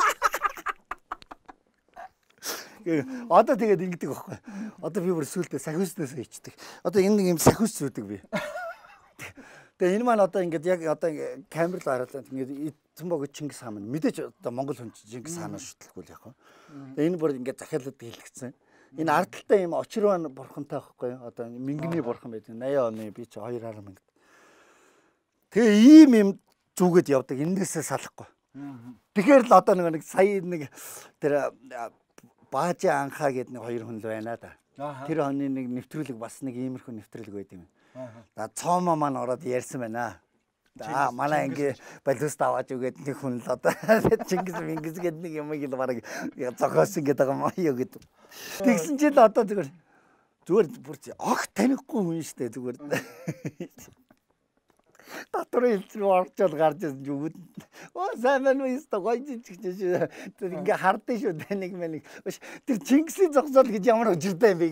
Speaker 2: Одоо тэгээд ингэдэг байхгүй. Одоо би бүр сүултээ сахиуснаас ичдэг. Одоо энэ нэг юм сахиус зүүдэг би. Тэгээ энэ маань одоо ингээд яг одоо камер л хараад ингээд эзэн богд Чингис хаан мэдээж одоо Монгол хүн Чингис хаанаас шүтлэхгүй л яг. Тэгээ энэ бүр ингээд захиалаад хэлэгдсэн. Энэ ардталтай юм очирван бурхантай байхгүй юу? Одоо мингэний бурхан байдаг. восемь оны би чи two hundred мянга. Тэгээ ийм юм зүгэд явдаг. Эндээсээ салахгүй. Тэгэхээр л одоо нэг сая нэг тэр Баажи анхаа гэдэг нэг хоёр хүн л байна да. Тэр оны нэг нэвтрүүлэг бас нэг иймэрхүү нэвтрүүлэг байд юм. За цоомоо маань ороод ярьсан байна. За манай ингээ балиуст аваад үгээд нэг хүн л одоо Чингис Мингис гэдэг нэг юм ийг л бараг зохиосон гэдэг юм аа юу гэдэг. Тэгсэн чинь л одоо зүгээр зүгээр бүр огт танихгүй хүн штэ зүгээр. Татвар хэлцрүү орчол гарч ирсэн зүгүүд. Оо сайн байна уу ёстой гоё жижигч тэр ингээ хардсан шүү таник мэник. Тэр Чингисийн зогсоол гэж ямар өжиртэй юм бэ?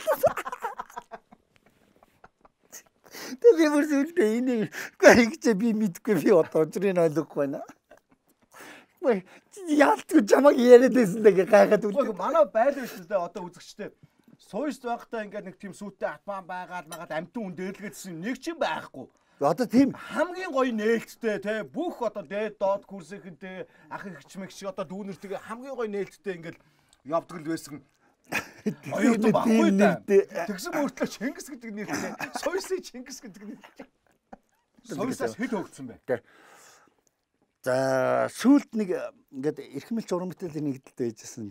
Speaker 2: Тэр би бүр зүйлтэй энийг гайхаж би мэдгүй би одоо өдрийн ойлгохгүй байна. Мэй яалтгүй чамаг яриад байсан даа гайхаад үл.
Speaker 1: Манай байл биш үү одоо үзэгчтэй. Сууйс байхдаа ингээ нэг тийм сүйтэй атман байгаад магаад амтэн хүн дээрлэгээдсэн нэг ч юм байхгүй.
Speaker 2: Одоо тийм
Speaker 1: хамгийн гоё нээлттэй те бүх одоо дээд доод курсийнхэнтэй ах их чимэгч одоо дүүнэртэйгээ хамгийн гоё нээлттэй ингээл явдаг л байсан. Оюутан баггүй да. Тэгсэн мөртлөө Чингис гэдэг нэртэй Сойсын Чингис гэдэг нэртэй. Сойсаас хэд хөгцсөн бэ?
Speaker 2: За сүүлд нэг ингээд эрхмэл журам бүтээлийн нэгдэлтэй байжсэн.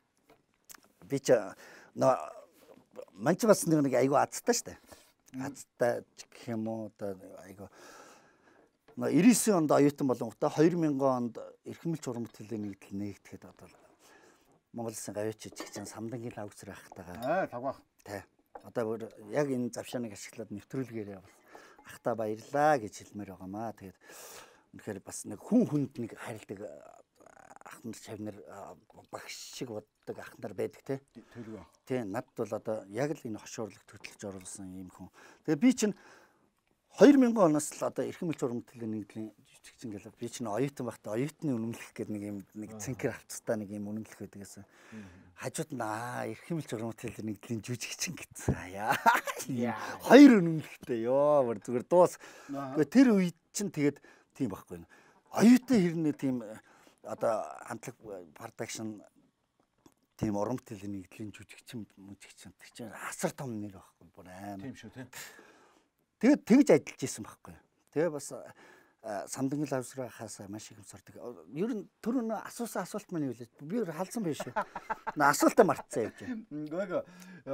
Speaker 2: Би ч нөө манч бас нэг айгу азтай штэ. Азтай гэх юм уу одоо айгу нөө ninety-nine онд оюутан болонготой two thousand онд эрхмэл журам бүтээлийн нэгдэл нэгтгэхэд одоо Монгол Улсын гавьяач жижигчин самдангийн лавгцэр ахтайгаа.
Speaker 1: Аа, тавгаах.
Speaker 2: Тэ. Одоо бүр яг энэ завшааныг ашиглаад нэвтрүүлгээр явал ахтаа баярлаа гэж хэлмээр байгаамаа. Тэгээд үнэхээр бас нэг хүн хүнд нэг харилдаг ахнар чавнар багш шиг боддог ахнар байдаг те.
Speaker 1: Тэр үү.
Speaker 2: Тэ, над бол одоо яг л энэ хошуурлог төтөлж оруулсан юм хүн. Тэгээд би чинь two thousand оноос л одоо эрхмэл журам бүтээлийн нэгдлийн жижигчин гэлээ би чинь оюутан байхдаа оюутны үнэмлэх гэдэг нэг юм нэг цэнхэр авцтай нэг юм үнэмлэх байдаг гэсэн. Хажууд нь аа эрхмэл журам бүтээлийн нэгдлийн жижигчин гэсэн. Яа. Хоёр үнэмлэхтэй ёо зүгээр дуус. Гэхдээ тэр үед чинь тэгээд тийм байхгүй. Оюутан хэрнээ тийм одоо хамтлаг продакшн тийм уран бүтээлийн нэгдлийн жижигчин мужигчин тэр чинь асар том нэр байхгүй бүр аим.
Speaker 1: Тийм шүү тийм.
Speaker 2: Тэгээд тэгж ажиллаж исэн байхгүй. Тэгээ бас самдангийн лавсраа хасаа маш их юмсардаг. Ер нь түрүүн асуусан асуулт маань юу вэ? Би халдсан байх шүү. Наа асуултаа мартсан явж байна.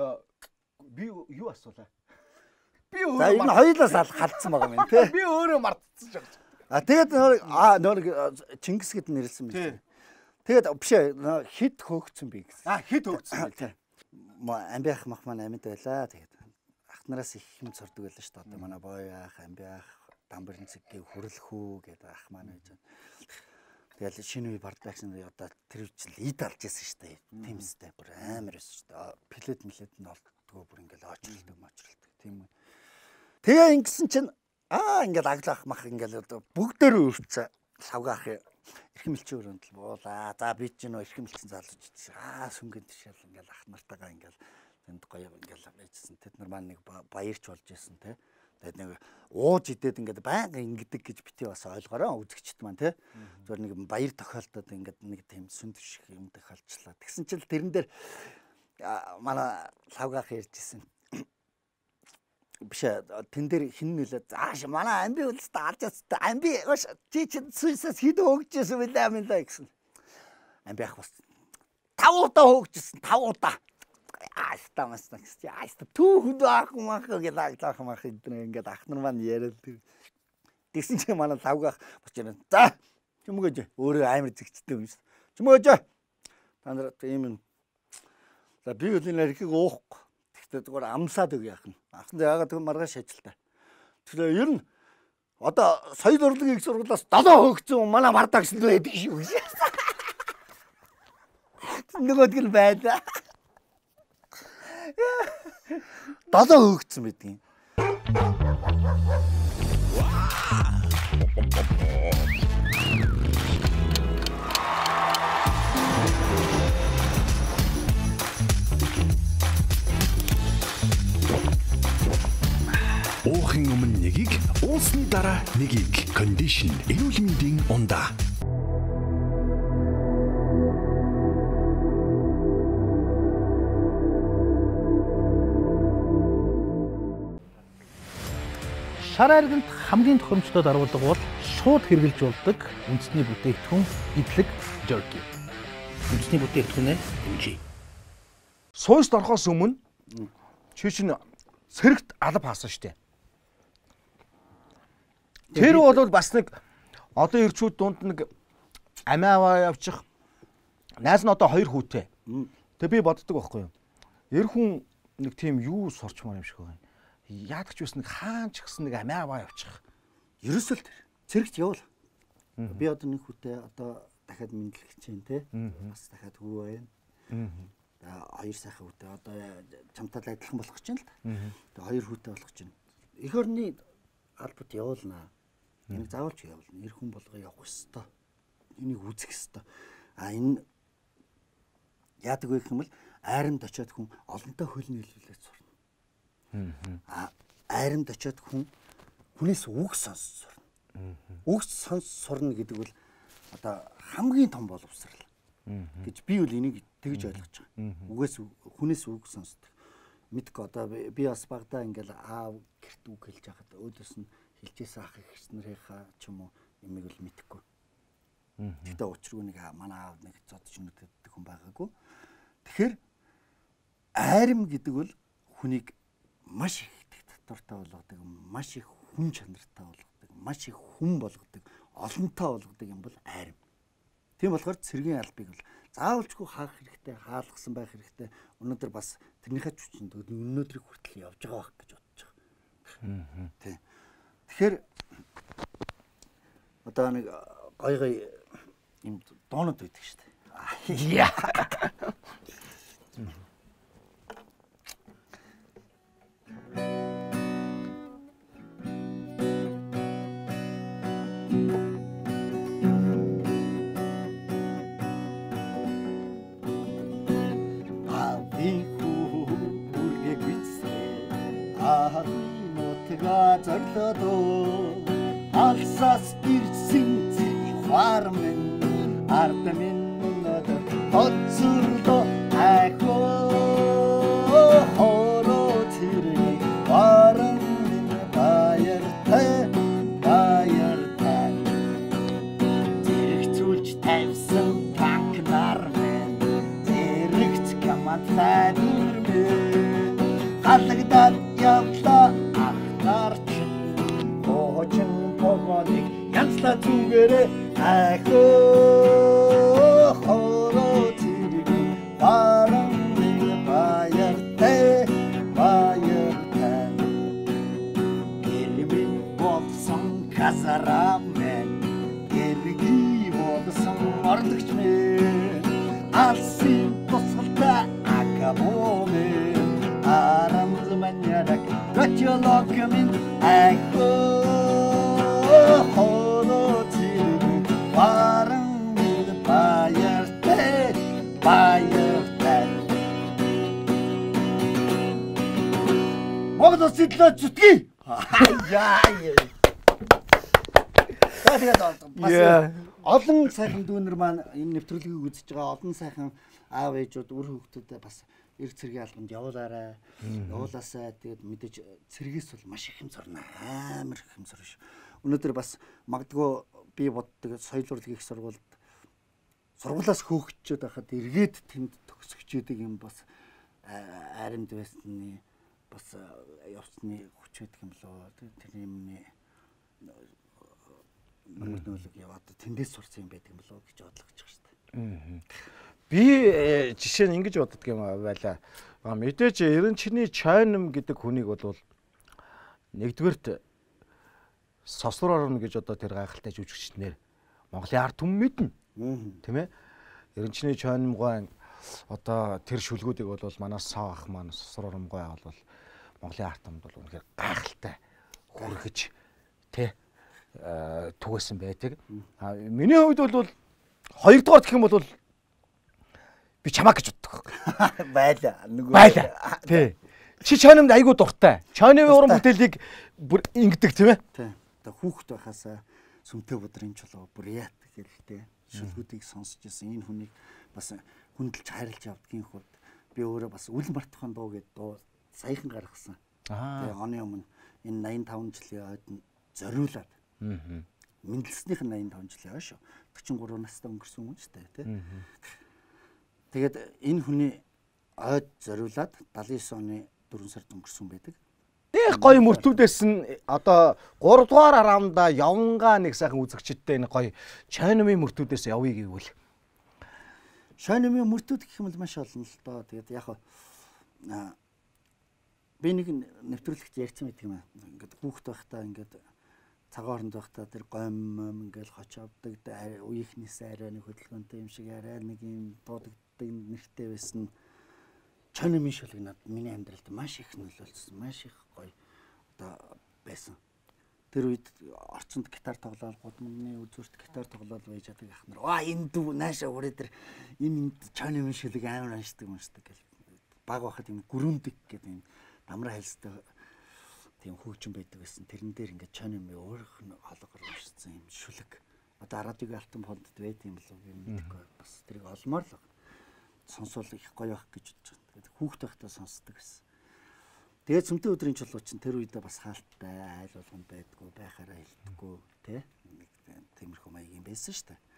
Speaker 1: Би юу асуулаа? Би
Speaker 2: өөрөө энэ хоёулаас халдсан байгаа юм тий.
Speaker 1: Би өөрөө мартсан ч гэж.
Speaker 2: А тэгээд аа нөр Чингис гэд нэрлсэн мэт. Тэгээд биш хит хөөгцөн би гэсэн.
Speaker 1: А хит хөөгцөн
Speaker 2: тий. Амби ах мах маань амьд байлаа тэгээд нараас их юм сурдаг байлаа шүү дээ. Одоо манай бой ах, амби ах, дамбарын цэгийн хөрлөхүү гэдэг ах маань байж байна. Тэгэл шинэ үе продакшн одоо тэр үчил ид алж байсан шүү дээ. Тийм үстэй бүр амар байсан шүү дээ. Плет мэлэд нь олддгоо бүр ингээл очролдог, мочролдог тийм үү. Тэгээ ингэсэн чинь аа ингээл аглах мах ингээл одоо бүгдээр өөрчлөсөн. Савгаах эрхмэлчийн өрөөнд л буулаа. За би ч нөө эрхмэлчин залууч чинь аа сүнгийн тишэл ингээл ах нартайгаа ингээл энд гоё ингээл байжсэн. Тэд нар маань нэг баярч болж исэн те. Тэгээд нэг ууж идээд ингээд байнга ингэдэг гэж бити бас ойлгоорой үзэгчд маань те. Зүгээр нэг баяр тохиолдод ингээд нэг тийм сүнд шиг юм тохиолчлаа. Тэгсэн чинь тэрэн дээр манай лавгаах ярьжсэн. Биш тэн дээр хин нөлөө зааш манай амби үлстэй алж ястаа амби чи чи сүнсээс хэд хөөгжсэн бэлээ амилаа гэсэн. Амби ах бас тав удаа хөөгжсэн тав удаа. Аста мастаа гэж аста түүхэнд ах мах гэж лаглах мах ингээд ахнар маань яриад тэр тэгсэн чинь манай лавгаах бочроо за чимгөөж өөрөө амар зэгцтэй юм шүү чимгөөж та нар ийм юм за би үлийн архийг уухгүй тэгтээ зүгээр амсаад өг яах нь ахна яагаад тэр маргааш ажилтаа тэгэхээр ер нь одоо соёл урлагийн их сургуулиас долоо хөөгцөн манай мардагсд байдаг шүү гэж нөгөөдг нь байлаа долоо хөөгцсөн байдгийг.
Speaker 3: Уухын өмнө нэгийг, уусны дараа нэгийг. Condition эрүүл мэндийн ундаа.
Speaker 5: Шар аргинд хамгийн тохиромжтой даруудаг бол шууд хэрглэж болдог үндэсний бүтээгдэхүүн идэлэг jerky. Үндэсний бүтээгдэхүүнээ дэмжиж.
Speaker 1: Сууйст орохоос өмнө чи чинь сэрэгт алба хаасан штэ. Тэр бол бас нэг одоо ирчүүд дунд нэг амиаваа явчих. Найз нь одоо хоёр хүүтэй. Тэгээ би боддог байхгүй юу? Эр хүн нэг тийм юу сурчмаар юм шиг байна. Яадаг ч бас нэг хаан ч гэсэн нэг амиаваа явчих.
Speaker 2: Ерөөсөө тэр цэрэгт явуул. Би одоо нэг хүүтэй одоо дахиад мэдлэх чинь те. Бас дахиад хүү байна. Хоёр сайхан хүүтэй одоо чамтай адилхан болох гэж байна л да. Тэгээ хоёр хүүтэй болох гэж байна. Эх орны албад явуулнаа. Энийг заавалч явуулна. Эр хүн болгоо явах ёстой. Энийг үзэх ёстой. А энэ яадаг вэ гэх юм бол айрамд очиод хүн олонтой хөлн хэлүүлээд сурна. А айрамд очиод хүн хүнээс үг сонс сурна. Үг сонс сурна гэдэг бол одоо хамгийн том боловсрал гэж би бол энийг тэгж ойлгож байгаа. Үгээс хүнээс үг сонсдог. Мэдгүй одоо би бас багада ингээл аав гэрт үг хэлж байхад өөдөөс нь хэлжээс ах их нарынхаа ч юм уу юмыг л мэдхгүй. Тэгтээ учиргүй нэг манай аав нэг зодч нүддэг хүн байгаагүй. Тэгэхээр айрам гэдэг бол хүнийг маш их татвартай болгодог, маш их хүн чанартай болгодог, маш их хүн болгодог, олонтой болгодог юм бол айрам. Тийм болохоор цэргийн албыг бол заавалчгүй хаах хэрэгтэй, хаалгасан байх хэрэгтэй. Өнөөдөр бас тэрнийхээ хүчинд өнөөдрийг хүртэл явж байгаа байх гэж бодож байгаа. Тийм. Тэгэхээр одоо нэг гой гой юм доонод байдаг шүү дээ. Яа. Зарлоо алсаас ирсэн цэний хаар минь ард минь надад хоцорлоо ахоо хороо тэрний баран баяртай баяртай зэрэгцүүлж тавьсан танкнаар минь зэрэгц каматлаа нэрмэ халагдаад явлаа янзлаа зүгээрээ ахоо хороо тэрний баран баяртай баяртай гэрмэн болсон казарамэн гэрги болсон ордогч мэн алсын тусгалтай акабомэн арамз маньярак гачолокмэн ахоо хороо тэрний баран баяртай баяртай Монгол сэтлээ зүтгэе. Яа яа. Тэгээд олон сайхан дүүнер маань энэ нэвтрүүлгийг үзэж байгаа олон сайхан аав ээжүүд үр хүүхдүүдэд бас эрг цэргийн албанд явуулаарай. Явуулаасай. Тэгээд мэдээж цэргээс бол маш их юм зорно. Амар их юм зорно шүү. Өнөөдөр бас магадгүй би боддог соёл урлагийн их сургуульд сургуулаас хөөгчөөд байхад эргээд тэнд төгсгч идэг юм бас аримд байсны бас явцны хүч гэдэг юм лөө. Тэрний юмны нөлөөг яваад тэндээс сурсан юм байдаг юм лөө гэж бодлогож байгаа шүү дээ.
Speaker 1: Би жишээ нь ингэж боддог юм байлаа. Мэдээж Эренчний Чойном гэдэг хүнийг бол нэгдүгээрт сосрор орно гэж одоо тэр гайхалтай жүжигчнэр Монголын ард түмэн мэднэ. Тийм ээ. Эренчний Чойномгой одоо тэр шүлгүүдийг бол манай сав ах маань сосрор ормгой бол Монголын ард түмэнд бол үнэхээр гайхалтай хүргэж тий түгээсэн байдаг. А миний хувьд бол хоёрдугаар гэх юм бол би чамаа гэж боддог.
Speaker 2: Байла. Нөгөө
Speaker 1: байла. Тий. Чи Чойномд айгуу дуртай. Чойномын уран бүтээлийг бүр ингэдэг тийм ээ.
Speaker 2: Тий. Одоо хүүхэд байхасаа сүмтэй бодрын чулуу бүр яат гэлтэй шүлгүүдийг сонсч ирсэн энэ хүнийг бас хүндэлж хайрлаж явдгийн хувьд би өөрөө бас үл мартахын дуу гэдэг дуу саяхан гаргасан. Тэгээ оны өмнө энэ найман таван жилийн хойд нь зориулаад.
Speaker 5: Аа.
Speaker 2: Мэндэлснийх нь найман таван жилийн хойш шүү. орчим гурван настай өнгөрсөн хүн шүү дээ, тий. Тэгээд энэ хүний ойд зориулаад далайн девять оны дөрвөн сард өнгөрсөн байдаг.
Speaker 1: Их гоё мөртүүдээс нь одоо гурав дугаар араамда явангаа нэг сайхан үзэгчдтэй энэ гоё чойномын мөртүүдээс явъя гэвэл.
Speaker 2: Чойномын мөртүүд гэх юм бол маш олон л доо. Тэгээд яг аа би нэг нэвтрүүлэгт ярьсан байдаг юм аа. Ингээд хүүхэд байхдаа ингээд цагаан хооронд байхдаа тэр гом ингээл хоч авдаг үеийнхнээс арай нэг хөдөлгөөнтэй юм шиг арай нэг юм дуудагддаг нэртэй байсан. Чойномын шүлэг надад миний амьдралд маш их нөлөөлсөн. Маш их гоё одоо байсан. Тэр үед орчинд гитар тоглоод гудамжны үзүүрт гитар тоглоод байж байгаа ах нар. Аа энэ дүү наашаа үрээ тэр энэ чойномын шүлэг амар аншдаг юмшдаг гэл. Баг байхад юм гүрүмдэг гэдэг юм дамраа хэлстэй тийм хөгжим байдаг байсан. Тэрэн дээр ингээд чойномын өөрөх нь хоолгоор уншсан юм шүлэг. Одоо радиогийн алтан фондд байт юм болов би мэдэхгүй бас тэрийг олмоор л сонсвол их гоё байх гэж бодож байна. Тэгээд хүүхд байхдаа сонсдог гэсэн. Тэгээд цөмтөн өдрийн чулуу чинь тэр үедээ бас хаалттай айл болгонд байдгүй байхаараа хэлдэггүй тий. Тиймэрхүү маягийн байсан шүү дээ.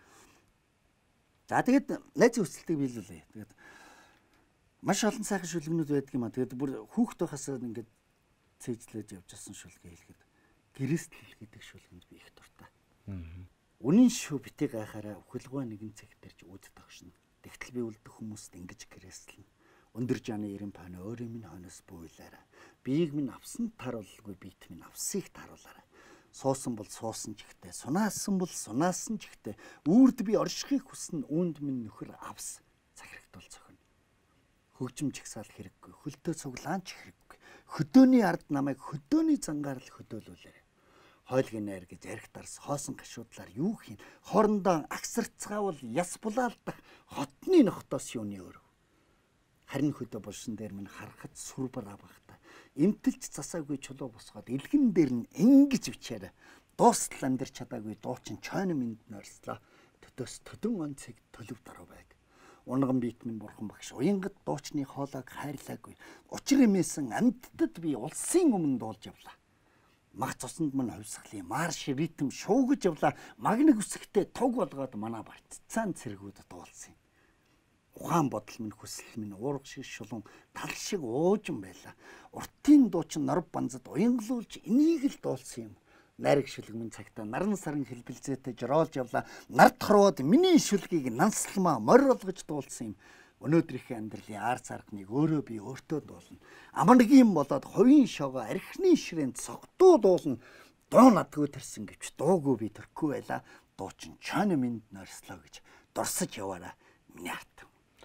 Speaker 2: За тэгээд найзын хүсэлтийг биелүүлээ. Тэгээд маш олон сайхан шүлгэнүүд байдаг юм а. Тэгээд бүр хүүхд байхаас ингээд цээжлээж явж байсан шүлгээ хэлэхэд гэрээстэл гэдэг шүлгэнд би их дуртай. Үнэн шүү битгий гайхаараа өхөлгөө нэгэн цэг төрж үүддэг шин. Тэгтэл би үлдэх хүмүүст ингэж гэрээслэн. Өндөр жааны ерэн пано өөрөө минь хонос буйлаарай. Биеийг минь авсан таруулгүй биет минь авсыг таруулаарай. Суусан бол суусан ч ихтэй, сунаасан бол сунаасан ч ихтэй. Үрд би оршихыг хүснэ үүнд минь нөхөр авс захирагдвал цохино. Хөгжим жигсаал хэрэггүй, хөлтөө цуглаан ч хэрэггүй. Хөдөөний ард намайг хөдөөний зангаар л хөдөөлүүлээрэй. Хойлгийн найр гэж ярих дарс хоосон гашуудлаар юу хийн хоорондоо агсарцгаавал яс булаалдах хотны нохтоос юуны өөр. Харин хөдөө булшин дээр минь харахад сүр бараа багта. Имтэлж засаагүй чулуу босгоод илгэн дээр нь ингэж бичээрэй. Дуустал амьдрч чадаагүй дуучин чойно минь норслоо. Төдөөс төдөн онцыг төлөв дарав байг. Унган биет минь бурхан багш уянгад дуучны хоолойг хайрлаагүй. Учир эмээсэн амьтдад би улсын өмнө дуулж явлаа. Мах цуснд мань хувьсгалын марш ритм шуугаж явлаа. Магниг үсгтээ туг болгоод манай барццаан цэргүүд дуулсан. Ухаан бодол минь хүсэл минь уурга шиг шулуун тал шиг уужин байлаа. Уртын дуучин норв банзад уянгалуулж энийг л дуулсан юм. Найраг шүлэг минь цагтаа наран саран хэлбэлзээтэй жороолж явлаа. Нарт хорвоод миний шүлгийг нансалмаа морь болгож дуулсан юм. Өнөөдрийнхээ амьдралын ар заргныг өөрөө би өөртөө дуулна. Амангийн болоод хувийн шогоо архины ширээнд цогтуу дуулна. Дуу надгүй тэрсэн гэвч дуугүй би төрөхгүй байла. Дуучин чойно минь норслоо гэж дурсаж яваараа миний хат.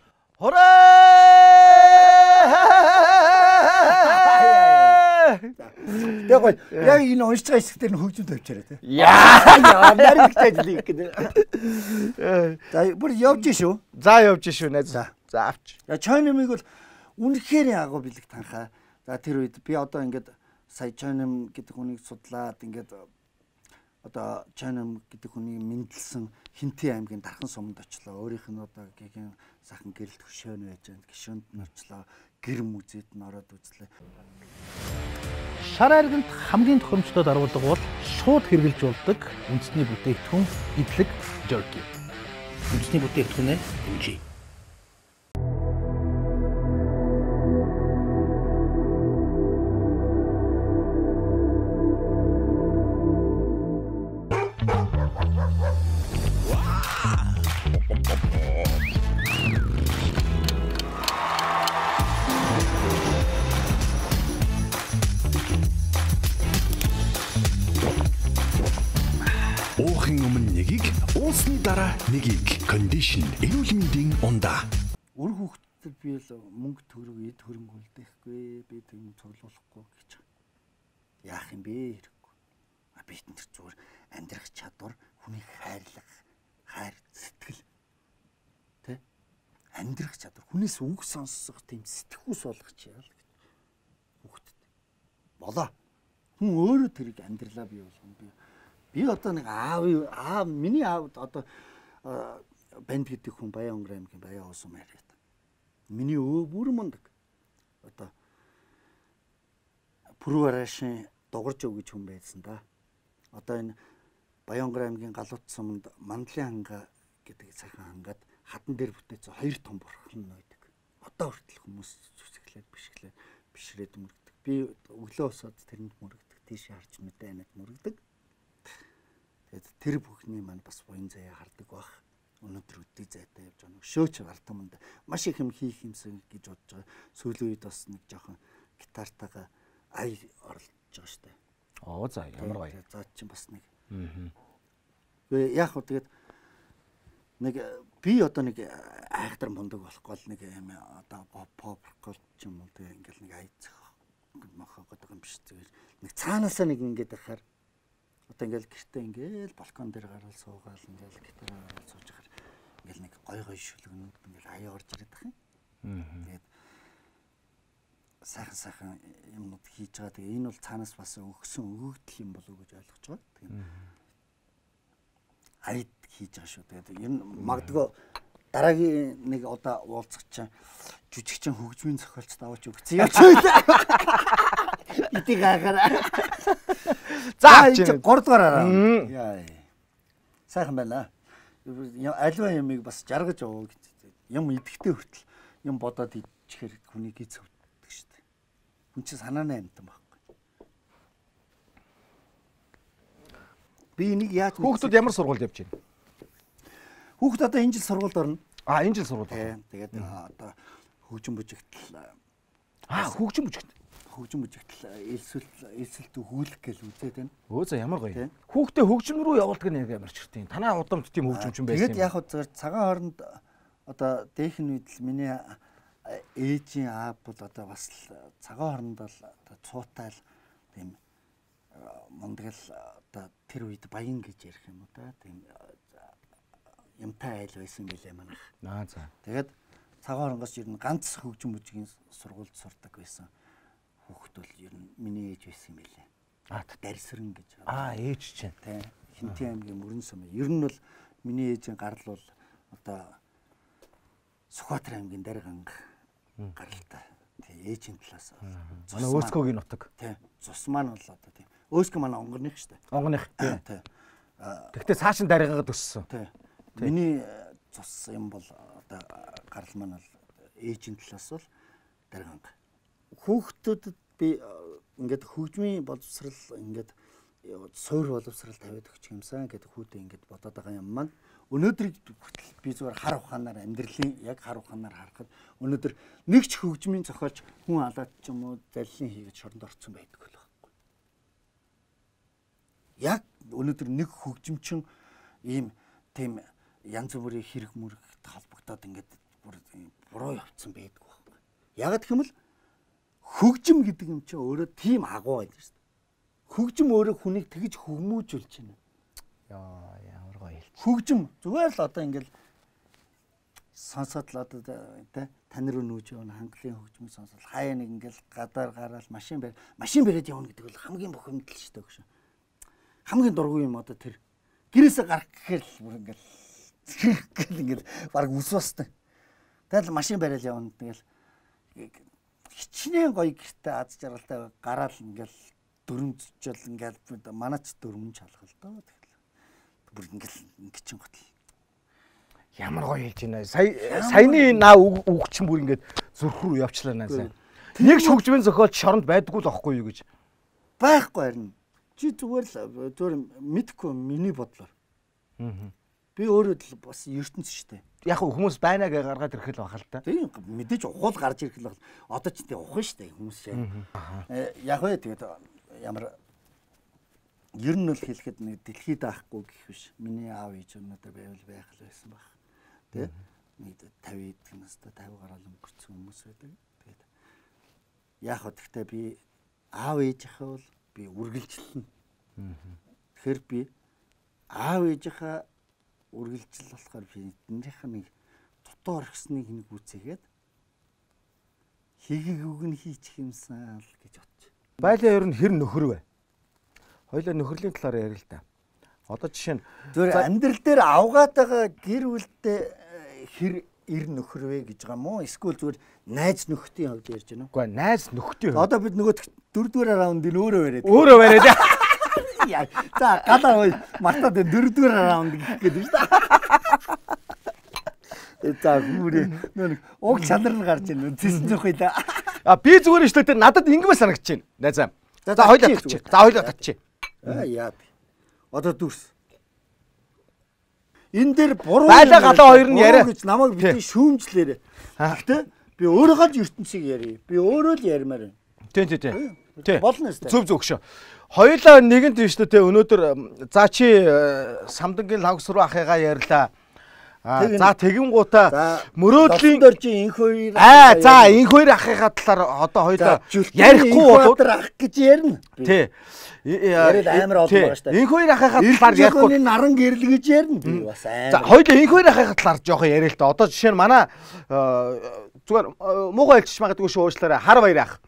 Speaker 1: Хорой!
Speaker 2: Яг гоо яг энэ уншиж байгаа хэсэг дээр нь хөгжим тавьчаарай тий.
Speaker 1: Яа,
Speaker 2: нарийн ажил гэдэг. За бүр явж шүү.
Speaker 1: За явж шүү найз. За авч.
Speaker 2: За чойномыг бол үнэхээр агуу бэлэг танхаа. За тэр үед би одоо ингээд сая чойном гэдэг хүнийг судлаад ингээд одоо чойном гэдэг хүнийг мэдлсэн Хинтээ аймгийн Дархан суманд очлоо. Өөрийнх нь одоо гэгэн сахан гэрэлт хөшөөн байж байгаа. Гишүүнд нь очлоо. Гэр мүзэд нь ороод үзлээ.
Speaker 5: Шар арганд хамгийн тохиромжтой даруулга бол шууд хэрглэж болдог үндэсний бүтээгдэхүүн идэлэг jerky. Үндэсний бүтээгдэхүүнээ хэмжээ.
Speaker 3: Уухын өмнө нэгийг, уусны дараа нэгийг кондишн эрүүл мэндийн ундаа.
Speaker 2: Үр хүүхдэд би л мөнгө төгрөг эд хөрөнгө үлдээхгүй, би тийм цуглуулахгүй гэж. Яах юм бэ хэрэггүй. А би тэр зүгээр амьдрах чадвар, хүний хайрлах, хайр сэтгэл. Тэ? Амьдрах чадвар, хүнээс үг сонсох тийм сэтгхүүс болгоч яа л гэж. Хүүхдэд. Болоо. Хүн өөрөө тэрийг амьдралаа бий болгоно би. Би одоо нэг аав аав миний аав одоо банд гэдэг хүн Баянгар аймгийн Баян уус юм яриад. Миний өө бүр мундаг. Одоо Пүрварашин дугарж өгч хүн байсан да. Одоо энэ Баянгар аймгийн Галуут суманд Мандлын ханга гэдэг сайхан хангад хадан дээр бүтээсэн хоёр том бурхан нойдаг. Одоо хүртэл хүмүүс зүсгэлээд бишглээ бишрээд мөрөгдөг. Би өглөө усаад тэрэнд мөрөгдөг. Тийш харж мэдээ анад мөрөгдөг. Тэгээд тэр бүхний маань бас буян заяа хардаг бах. Өнөөдөр үдий зайтай явж байгаа. Шөөч артамд маш их юм хийх юмсан гэж бодож байгаа. Сүүлийн үед бас нэг жоохон гитартайгаа ай оролцож байгаа штэ.
Speaker 5: Оо за ямар гоё.
Speaker 2: За чинь бас нэг. Аа. Гэ яг хөө тэгээд нэг би одоо нэг айхтар мундаг болохгүй л нэг юм одоо pop rock ч юм уу тэгээд ингээл нэг айцах махаа гэдэг юм биш тэгээд нэг цаанаасаа нэг ингээд ахаар одоо ингээл гэртээ ингээл балкон дээр гараад суугаал ингээл гитараа гараад сууж ахаар ингээл нэг гой гой шүлгэнүүд ингээл аяа орж ирээд ах юм. Тэгээд сайхан сайхан юмнууд хийж байгаа. Тэгээ энэ бол цаанаас бас өгсөн өгөгдөл юм болов уу гэж ойлгож байгаа. Тэгээд айд хийж байгаа шүү. Тэгээд энэ магадгүй дараагийн нэг удаа уулзах чинь жүжигчин хөгжмийн зохиолч даваач өгсөн юм чи. Итиг агаараа. За чи гурав дугаараа. Яа. Сайхан байна. Альва ямиг бас жаргаж овоо гэж. Юм идэхтэй хүртэл юм бодоод идэхээр хүний гиз хөвдөг шүү дээ. Хүн чи санааны амтан байхгүй. Би нэг яаж
Speaker 5: хүүхдүүд ямар сургуульд явж байна?
Speaker 2: Хүүхд одоо энэ жил сургуульд орно.
Speaker 5: Аа энэ жил сургуульд.
Speaker 2: Тэгээд одоо хөгжим бүжигтэл
Speaker 5: аа хөгжим бүжигт.
Speaker 2: Хөгжим бүжигтэл элсэл элсэлт хүүлэх гэж үзээд байна.
Speaker 5: Өө за ямар гоё. Хүүхдээ хөгжим рүү явуулдаг нь ямар ч хэрэг тийм. Танаа удамд тийм хөгжимч юм байсан юм.
Speaker 2: Тэгээд яг зөв цагаан хооронд одоо дээхэн үед л миний ээжийн аав бол одоо бас цагаан хооронд бол одоо цуутай л тийм мундаг л одоо тэр үед баян гэж ярих юм уу да тийм юмтай айл байсан билээ манайх.
Speaker 5: Аа за.
Speaker 2: Тэгээд цагаан хоронгоос ер нь ганц хөгжим бүжгийн сургуульд сурдаг байсан. Хүүхэд бол ер нь миний ээж байсан юм билээ.
Speaker 5: Аа
Speaker 2: Дарсран гэж.
Speaker 5: Аа ээж чинь.
Speaker 2: Тий. Хинтэн аймгийн Мөрөн сум. Ер нь бол миний ээжийн гарал бол одоо Сүхбаатар аймгийн Дарганг гаралтай. Тий ээжийн талаас.
Speaker 5: Манай Өөскөгийн нутаг.
Speaker 2: Тий. Цус маань бол одоо тий. Өөскө манай онгорных штэ.
Speaker 5: Онгорных. Тий.
Speaker 2: Тий.
Speaker 5: Гэхдээ цаашин Даргангаад өссөн.
Speaker 2: Тий. Миний цус юм бол одоо гарал маань бол ээжийн талаас бол Дарганг. Хүүхдүүдэд би ингээд хөгжмийн боловсрал ингээд суур боловсрал тавиад өгч юмсан гэдэг хүүхдээ ингээд бодоод байгаа юм маань өнөөдөр би зүгээр хар ухаанаар амьдралын яг хар ухаанаар харахад өнөөдөр нэг ч хөгжмийн зохиолч хүн алаад ч юм уу заллин хийгээд шоронд орсон байдаг л байхгүй. Яг өнөөдөр нэг хөгжимчин ийм тийм янз бүрийн хэрэг мөрөгт холбогдоод ингээд буруу явцсан байдаг байхгүй. Яг гэх юм л хөгжим гэдэг юм чинь өөрөө тийм агуу байдаг шүү дээ. Хөгжим өөрөө хүнийг тэгж хөгмөөжүүлж байна.
Speaker 5: Яа, ямар гоё хэлж.
Speaker 2: Хөгжим зүгээр л одоо ингээл сонсоод л одоо тэ тань руу нүүж явна хангалын хөгжмийг сонсоод хаяа нэг ингээл гадаар гараад машин бэр машин бэрээд явна гэдэг бол хамгийн бохомдол шүү дээ гэж. Хамгийн дургүй юм одоо тэр гэрээсээ гарах гэхээр л бүр ингээл гэл ингээл баг ус бастай. Тэгэл машин бариад явна тэгэл хичнээн гоё гэртээ аз жаргалтай гараал ингээл дөрөмжжөл ингээл манайч дөрөмж халах л доо тэгэл бүр ингээл ингэчин готл
Speaker 5: ямар гоё хэлж байна. Сая саяны наа үгчин бүр ингээд зүрх рүү явчлаа наасаа. Нэг ч хөгжмийн зохиолч шоронд байдгүй л байхгүй юу гэж.
Speaker 2: Байхгүй харин. Чи зүгээр л зүгээр мэдхгүй миний бодлоор. Аа. Би өөрөө л бас ертөнц шүү дээ.
Speaker 5: Яг хүмүүс байна гэж гаргаад ирэх л бахал та.
Speaker 2: Тийм мэдээж ухуул гарч ирэх л бол одоо ч тийм ухаан шүү дээ хүмүүс шээ. Яг вэ тэгээд ямар ер нь бол хэлэхэд нэг дэлхийд аахгүй гэх биш. Миний аав ээж өнөөдөр байвал байх л байсан баг. Тэ? Нэг тавид настай тавь гараал өнгөрсөн хүмүүс байдаг. Тэгээд яг хөө гэхдээ би аав ээжийнхээ бол би үргэлжлэнэ. Тэгэхээр би аав ээжийнхээ үргэлжил болохоор биднийх нэг дутуу орхисныг нэг үүсгээд хийгээг нь хийчих юмсан л гэж бодчих.
Speaker 5: Байлаа ер нь хэр нөхөр вэ? Хоёлаа нөхөрлийн талаар ярил л та. Одоо жишээ нь
Speaker 2: зөв амьдрал дээр авгаатайгаа гэр бүлтэй хэр эр нөхөр вэ гэж байгаа мó? Эсвэл зүгээр найз нөхдийн хувьд ярьж байна уу?
Speaker 1: Үгүй найз нөхдийн хувьд.
Speaker 2: Одоо бид нөгөө дөрөвдүгээр раундын өөрөө бариад.
Speaker 1: Өөрөө бариад.
Speaker 2: За гадаа ой мартаад дөрөвдүгээр раунд гэх гээд байна шүү дээ. За хүрээ нэг уг чанар нь гарч ийн үтсэн зөх байла.
Speaker 1: А би зүгээр шүү дээ надад ингэмээр санагдаж байна. Найзаа. За хоёлаа татчих. За хоёлаа татчих.
Speaker 2: Аа яа. Одоо дүрс. Энэ дээр буруу
Speaker 1: байлаа галаа хоёр нь яриа
Speaker 2: гэж намайг битгий шүүмжлээрээ. Гэхдээ би өөрөө л ертөнцийг ярив. Би өөрөө л ярмаар байна.
Speaker 1: Тий, тий, тий. Тий.
Speaker 2: Болно шүү дээ.
Speaker 1: Зөв зөв өгшөө. Хоёулаа нэгэнт биш үү те өнөөдөр за чи самдангийн лавгс руу ахыгаа ярьлаа. За тэгэн гутаа мөрөөдлийн
Speaker 2: дөржин энэ хоёр
Speaker 1: аа за энэ хоёр ахыгаа талаар одоо хоёулаа ярихгүй болоод
Speaker 2: ах гэж ярина.
Speaker 1: Тий.
Speaker 2: Яриад амар олон байгаа шүү дээ.
Speaker 1: Энэ хоёр ахыгаа талаар ярихгүй.
Speaker 2: Энэ наран гэрэл гэж ярина. Би бас амар.
Speaker 1: За хоёулаа энэ хоёр ахыгаа талаар жоохон яриа л да. Одоо жишээ нь манай зүгээр муугай хэлчих магадгүй шүү уучлаарай. Хар баяр ах.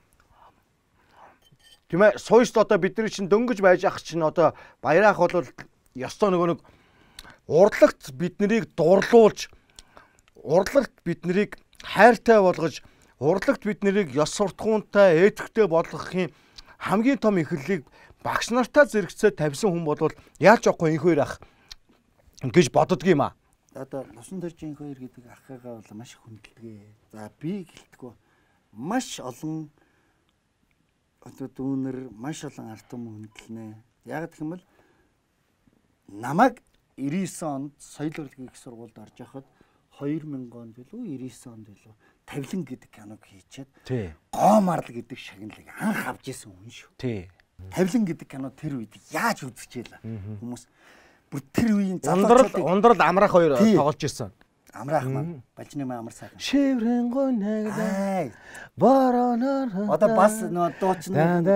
Speaker 1: Тийм ээ сууж одоо бидний чинь дөнгөж байж ах чинь одоо баяраах бол ёстой нөгөө нэг урдлагт биднийг дурлуулж урдлагт биднийг хайртай болгож урдлагт биднийг ёс суртахуунтай этиктэй болгохын хамгийн том эхлэлийг багш нартаа зэрэгцээ тавьсан хүн бол яаж явахгүй энэ хоёр ах гэж боддгийм аа.
Speaker 2: Одоо Лусан дөржин хоёр гэдэг ахыгаа бол маш хүндэлдэг. За би гэлтгүү маш олон одоо дүүнэр маш олон ард түмэн хүндэлнэ. Яг гэх юм бол намайг девяносто девять онд соёл урлагийн их сургуульд орж яхад две thousand онд билүү девяносто онд билүү тавилан гэдэг киног хийчихэд
Speaker 1: Тий.
Speaker 2: Гоо марл гэдэг шагналыг анх авч исэн хүн шүү.
Speaker 1: Тий.
Speaker 2: Тавилан гэдэг кино тэр үед яаж үзчихээ л хүмүүс бүр тэр үеийн
Speaker 1: Ундрал ундрал амраах хоёр тоглож ирсэн.
Speaker 2: Амраах маань балжны маань амар сайхан.
Speaker 1: Шиврэн гонагда бороноор
Speaker 2: одоо бас нөө дуучин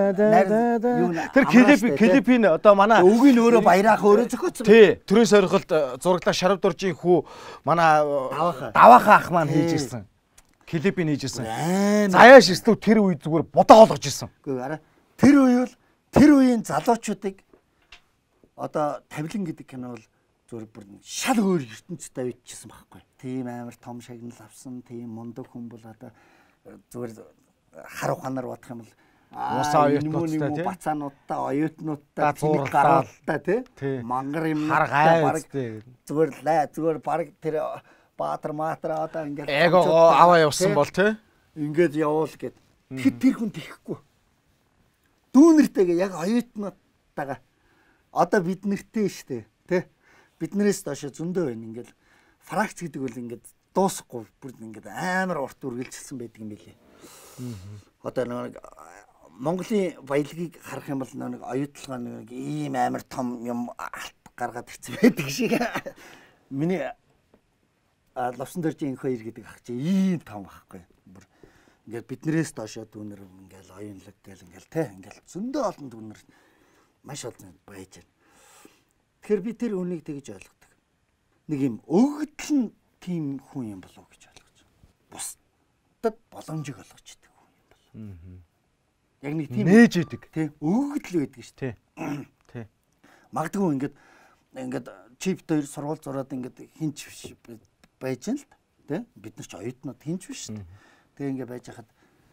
Speaker 1: тэр клип клипийн одоо манай
Speaker 2: өвгийн өөрөө баяраах өөрөө зохиоцсон.
Speaker 1: Тий. Төрийн сорилт зураглаа Шарав дуржийн хүү манай даваахан ах маань хийж ирсэн. Клипийг хийж ирсэн. Заяа шистүү тэр үед зүгээр будаа олгож ирсэн.
Speaker 2: Үгүй арай тэр үе бол тэр үеийн залуучуудыг одоо тавилан гэдэг кино бол зүгээр бүр шал өөр ертөнцид авчижсэн байхгүй. Тийм амар том шагнал авсан, тийм мундаг хүн бол одоо зүгээр хар ухаанаар бодох юм бол
Speaker 1: уусаа оюутнуудтай
Speaker 2: тийм бацаануудтай, оюутнуудтай цэник гараалттай тийм мангар юм
Speaker 1: баг
Speaker 2: зүгээр лай зүгээр баг тэр баатар маатар одоо ингээд
Speaker 1: эго аваа явсан бол тийм
Speaker 2: ингээд явуул гэд. Тэгэхэд тэр хүн тэхгүй. Дүүнэртэйгээ яг оюутнуудтайгаа одоо бид нэртэй штэ тий биднээс доош зөндөө байна ингээл фракц гэдэг бол ингээд дуусахгүй бүр ингээд амар урт үргэлжилсэн байдаг юм билээ. Одоо нэг Монголын баялагийг харах юм бол нэг оюутлогоо нэг ийм амар том юм алт гаргаад ирсэн байдаг шиг. Миний Лусан дөржин хоёр гэдэг ах чи ийм том байхгүй. Бүр ингээд биднээс доош дүүнэр ингээл оюунлаг гэл ингээл те ингээл зөндөө олон дүүнэр маш олон байж байна. Тэгэхээр би тэр үнийг тэгж ойлгодог. Нэг юм өгөгдөл нь тийм хүн юм болов уу гэж ойлгож байна. Бусдад боломжийг олгож идэг хүн юм болов. Яг нэг тийм
Speaker 1: нээж идэг.
Speaker 2: Тий. Өгөгдөл байдаг шүү
Speaker 1: дээ. Тий.
Speaker 2: Магадгүй ингээд ингээд чипт хоёр сургууль зураад ингээд хинч байж байна л тий. Бид нар ч оюутнууд хинч биш шүү дээ. Тэгээ ингээд байж хахад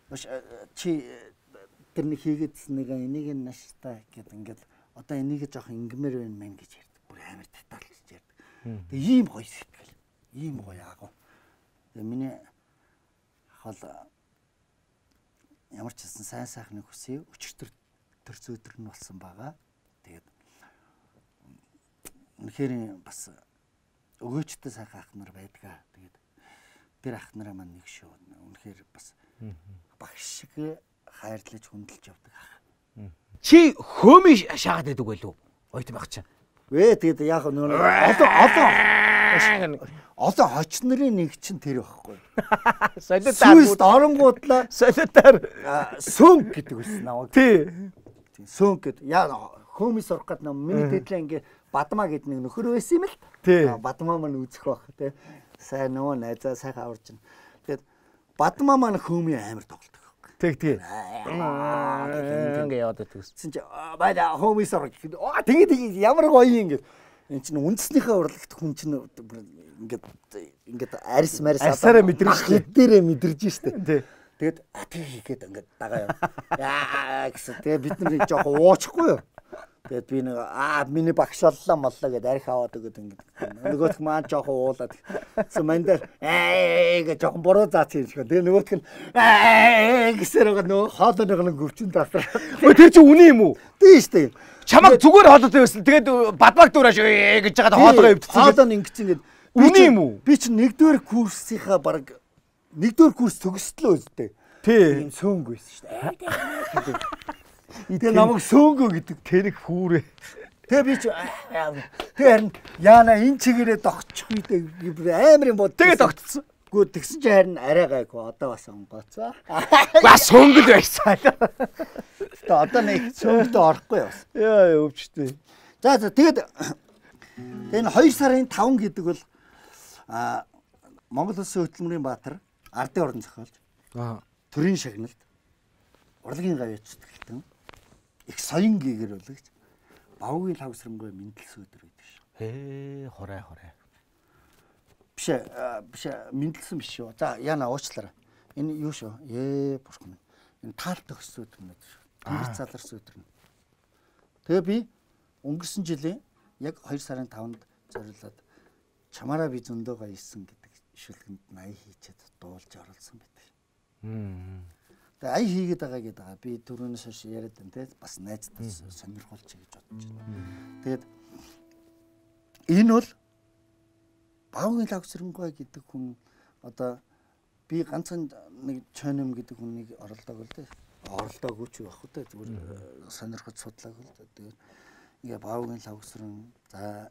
Speaker 2: чи тэр нэг хийгээдсэн нэг энийг нь нааштай гэдэг ингээд одоо энийг жоох ингмээр байна мэн гэж ярьдаг. Бүр амар деталь гэж ярьдаг. Тэгээ ийм гоё сэтгэл. Ийм гоё агуу. Тэгээ миний хол ямар ч гэсэн сайн сайхныг хүсье. Өчтөр төрц өдөр нь болсон байгаа. Тэгээд үнэхээр бас өгөөчтэй сайхан ах нар байдгаа. Тэгээд тэр ах нараа маань нэг шүү. Үнэхээр бас багш шиг хайрлаж хүндэлж явдаг ах.
Speaker 1: Чи хөөми шаагаад байдаг байлуу? Ойт байх чинь.
Speaker 2: Вэ тэгээд яг нөө одоо одоо одоо хоч нарын нэг чинь тэр байхгүй.
Speaker 1: Солитар.
Speaker 2: Сүст оронгуудлаа
Speaker 1: солитар
Speaker 2: сөнг гэдэг үс намайг.
Speaker 1: Тий.
Speaker 2: Сөнг гэдэг. Яа хөөми сурах гэдэг нам миний тэтлээ ингээ бадмаа гэдэг нэг нөхөр байсан юм л.
Speaker 1: Тий.
Speaker 2: Бадмаа маань үзэх байх тий. Сайн нөө найзаа сайхан аварч байна. Тэгээд бадмаа маань хөөми амар тоглолдог.
Speaker 1: Тэг тэг. Ингээ яваад төгссөн
Speaker 2: чи бада хөөми сурах гэдэг. Аа тэгээд ямар гоё юм ингээд. Энд чинь үндэснийхээ урлагт хүн чинь ингээд ингээд арьс марьс
Speaker 1: арьсаараа мэдэрнэ шүү дээ.
Speaker 2: Дээрээ мэдэрж штэ.
Speaker 1: Тий.
Speaker 2: Тэгээд атиг хийгээд ингээд дагаа яа. Яа гэсэн. Тэгээд бид нар жоохон уучихгүй юу. Тэгээд би нэг аа миний багш боллоо моллоо гэд арх аваад өгöd ингээд. Нөгөөх маань жоохон уулаад. Тэгсэн мандаа ээ гэж жоохон буруу заац юм шиг. Тэгээд нөгөөх нь ээ гэсээр байгаа нөгөө хоолой нэг гүвчин таасаа.
Speaker 1: Өө тэр чинь үний юм уу?
Speaker 2: Тийм штэ.
Speaker 1: Чамаг зүгээр хоолой байсан. Тэгээд бадбаг дуурааш ээ гэж жагаад хоолойгоо өвдсөн.
Speaker 2: Хоолой нь ингэсэн гээд
Speaker 1: үний юм уу?
Speaker 2: Би чинь нэгдүгээр курсынхаа баг нэгдүгээр курс төгсөлөө үстэй.
Speaker 1: Тий.
Speaker 2: Ийм сөөнгөө байсан шүү дээ. Тэгээ намайг сөөнгөө гэдэг
Speaker 1: тэрэг хүүрээ.
Speaker 2: Тэгээ би чи тэгээ харин яана энэ чигээрээ догчих үедээ амар юм бод.
Speaker 1: Тэгээ догтсон.
Speaker 2: Гүү тэгсэн чи харин арай гайгүй одоо бас онгоцоо.
Speaker 1: Бас сөөнгөл байсан.
Speaker 2: Тэгээ одоо нэг сөөнгөд орохгүй бас.
Speaker 1: Яа өвчтэй.
Speaker 2: За за тэгээд энэ хоёр сарын таван гэдэг бол а Монгол Улсын хөтөлмөрийн баатар ардын орон зохиолч.
Speaker 1: Аа.
Speaker 2: Төрийн шагналд урлагийн гавьяач тэтгэлтэн их соён гээгэр улагч Бавгийн лавсрангой мэндэлс өдөр байдаг шүү.
Speaker 1: Хээ хорой хорой.
Speaker 2: Биш биш мэндэлсэн биш шүү. За яана уучлаарай. Энэ юу шүү? Ээ бурхан. Энэ таалт төгссөн өдөр нь шүү. Тэнгэр заларсан өдөр нь. Тэгээ би өнгөрсөн жилийн яг хоёр сарын таванд зориулаад чамаараа би зөндөө гоё исэн гэдэг шүлгэнд ая хийчихэд дуулж оруулсан байдаг. Тэгээ ая хийгээд байгаа гэдэг байгаа. Би түрүүнээс хойш яриад байна те бас найздаа сонирхолч гэж бодож байна. Тэгээд энэ бол Бавгийн лавсрангой гэдэг хүн одоо би ганцхан нэг чойном гэдэг хүнийг оролдог л те. Оролдоогүй ч байх уу те зүгээр сонирхож судлааг л те. Тэгээд ингээ Бавгийн лавсран за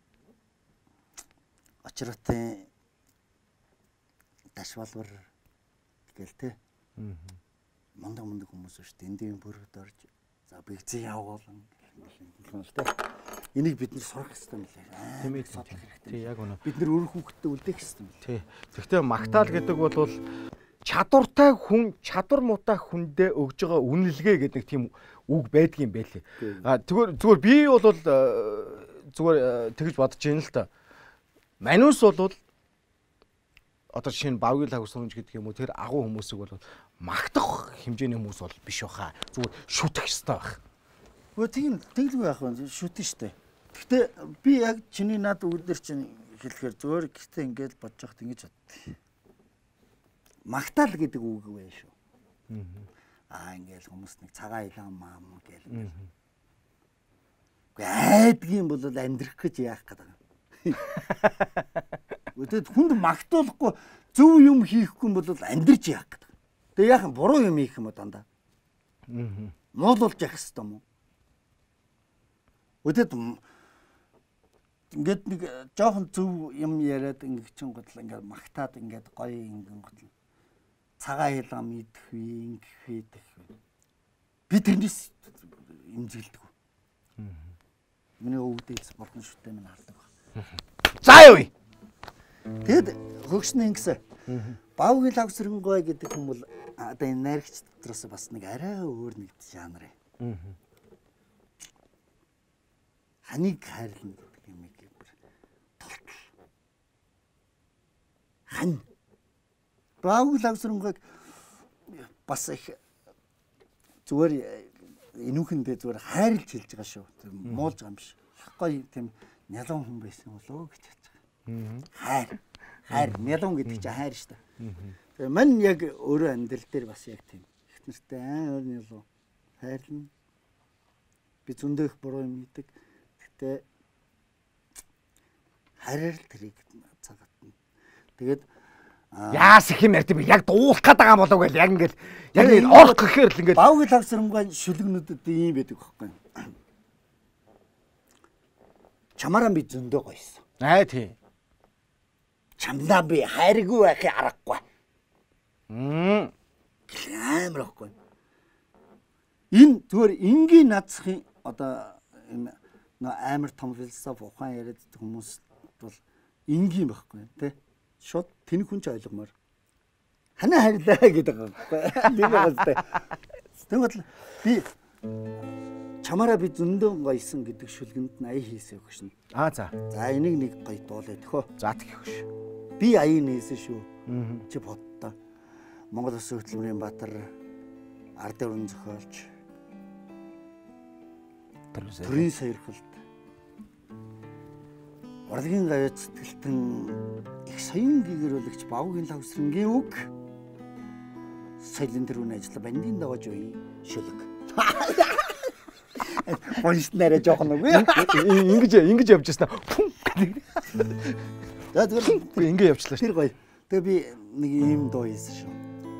Speaker 2: очротын дашвалвар гээл те. Мундаг мундаг хүмүүс шүү дээ. Эндийн бүрд орж за бигзээ явуулна гэх юм л те. Энийг бид нэр сурах хэрэгтэй юм лээ.
Speaker 1: Тийм ээ судлах хэрэгтэй. Тий яг үнэ.
Speaker 2: Бид нэр өөр хүүхдтэй үлдээх хэрэгтэй.
Speaker 1: Тий. Гэхдээ магтаал гэдэг бол чадвартай хүн чадвар муутай хүндээ өгж байгаа үнэлгээ гэдэг тийм үг байдгийн байлээ. А зүгээр зүгээр би бол зүгээр тэгж бодож байна л та. Манус бол одоо жишээ нь Бавгийн лавсрангч гэдэг юм уу тэр агуу хүмүүсийг бол магтах хэмжээний хүмүүс бол биш баха. Зүгээр шүтэх ёстой байх.
Speaker 2: Өө тийм тэглгүй яах вэ? Шүтэн штэ. Гэхдээ би яг чиний над үүдэр чинь хэлэхээр зөөр гэхдээ ингээд бодож байхад ингэж боддоо. Магтаал гэдэг үг вэ шүү. Аа ингээд хүмүүс нэг цагаан илан маам гэл. Гэхдээ айдгийн бол амьдрах гэж яах гэдэг. Өдөрт хүнд магтуулахгүй зөв юм хийхгүй бол амьдрж яах гэдэг. Тэгээ яахан буруу юм хийх юм уу дандаа. Аа. Муулуулж явах хэрэгтэй юм уу? Өдөрт ингээд нэг жоохон зөв юм яриад ингээд чин гутал ингээд магтаад ингээд гоё ингээд гутал цагаан хилам идэх вэ, ингэх вэ гэх вэ. Би тэрнээс имзгэлдэг. Аа. Миний өвдөлс бурхан шүтээ минь хардаг. За юу? Тэгэд хөгшнө ингэсэн. Бавгийн лавсрангой гэдэг юм бол одоо энэ найрагч дотроос бас нэг арай өөр нэг жанр юм. Ханыг хайрлна гэдэг юм ийм толтол. Хан. Бавгийн лавсрангойг бас их зүгээр энүүхэндээ зүгээр хайрлж хэлж байгаа шүү. Муулж байгаа юм биш. Гоё тийм нялуун хүн байсан болоо гэж хэлж байгаа. Хайр. Хайр. Нялуун гэдэг чинь хайр шүү дээ. Тэгээ мань яг өөрөө амьдрал дээр бас яг тийм. Их нэртэй аа өөр нялуу. Хайрлна. Би зөндөө их буруу юм хийдэг. Гэтэ хайраар тэрийг цагаатна. Тэгээд
Speaker 1: яас их юм ярьдаг би яг дуулах гээд байгаа болов гэл яг ингээл яг ингэ орох гэхээр л ингээл
Speaker 2: Бавгийн лавсрангой шүлгнүүдэд ийм байдаг байхгүй. Чамаараа би зөндөө гоёсон.
Speaker 1: Аа тий.
Speaker 2: Чамдаа би хайргүй байхыг аргагүй.
Speaker 1: Мм.
Speaker 2: Амар ахгүй. Энэ зүгээр энгийн нацхын одоо энэ амар том философи ухаан яриад хүмүүс бол энгийн байхгүй тий. Шууд тэнэг хүн ч ойлгомоор. Ханаа хайрлаа гэдэг байгаа байхгүй. Тийм байна. Тэгвэл би Чамаараа би зөндөө гоёсон гэдэг шүлгэнд нь ая хийсэн өгшин.
Speaker 1: Аа за.
Speaker 2: За энийг нэг гоё дуулаа төхөө.
Speaker 1: За тэгэх хөш.
Speaker 2: Би аян нээсэн шүү. Чи бодтоо. Монгол Улсын хөтөлмөрийн Баатар ард өрн зохиолч. Төрийн саярхалт. Урлагийн гавьяа сэтгэлтэн их соён гэгэрүүлэгч Бавгийн лавсрангийн үг. Соёлын төрийн ажил бандын даваж буй шүлэг. Онс нэрэ жоохон үгүй.
Speaker 1: Ингэж ингэж явж байна.
Speaker 2: За зүгээр
Speaker 1: би ингэ явчлаа шүү.
Speaker 2: Тэр гоё. Тэгээ би нэг ийм дуу хийсэн шүү.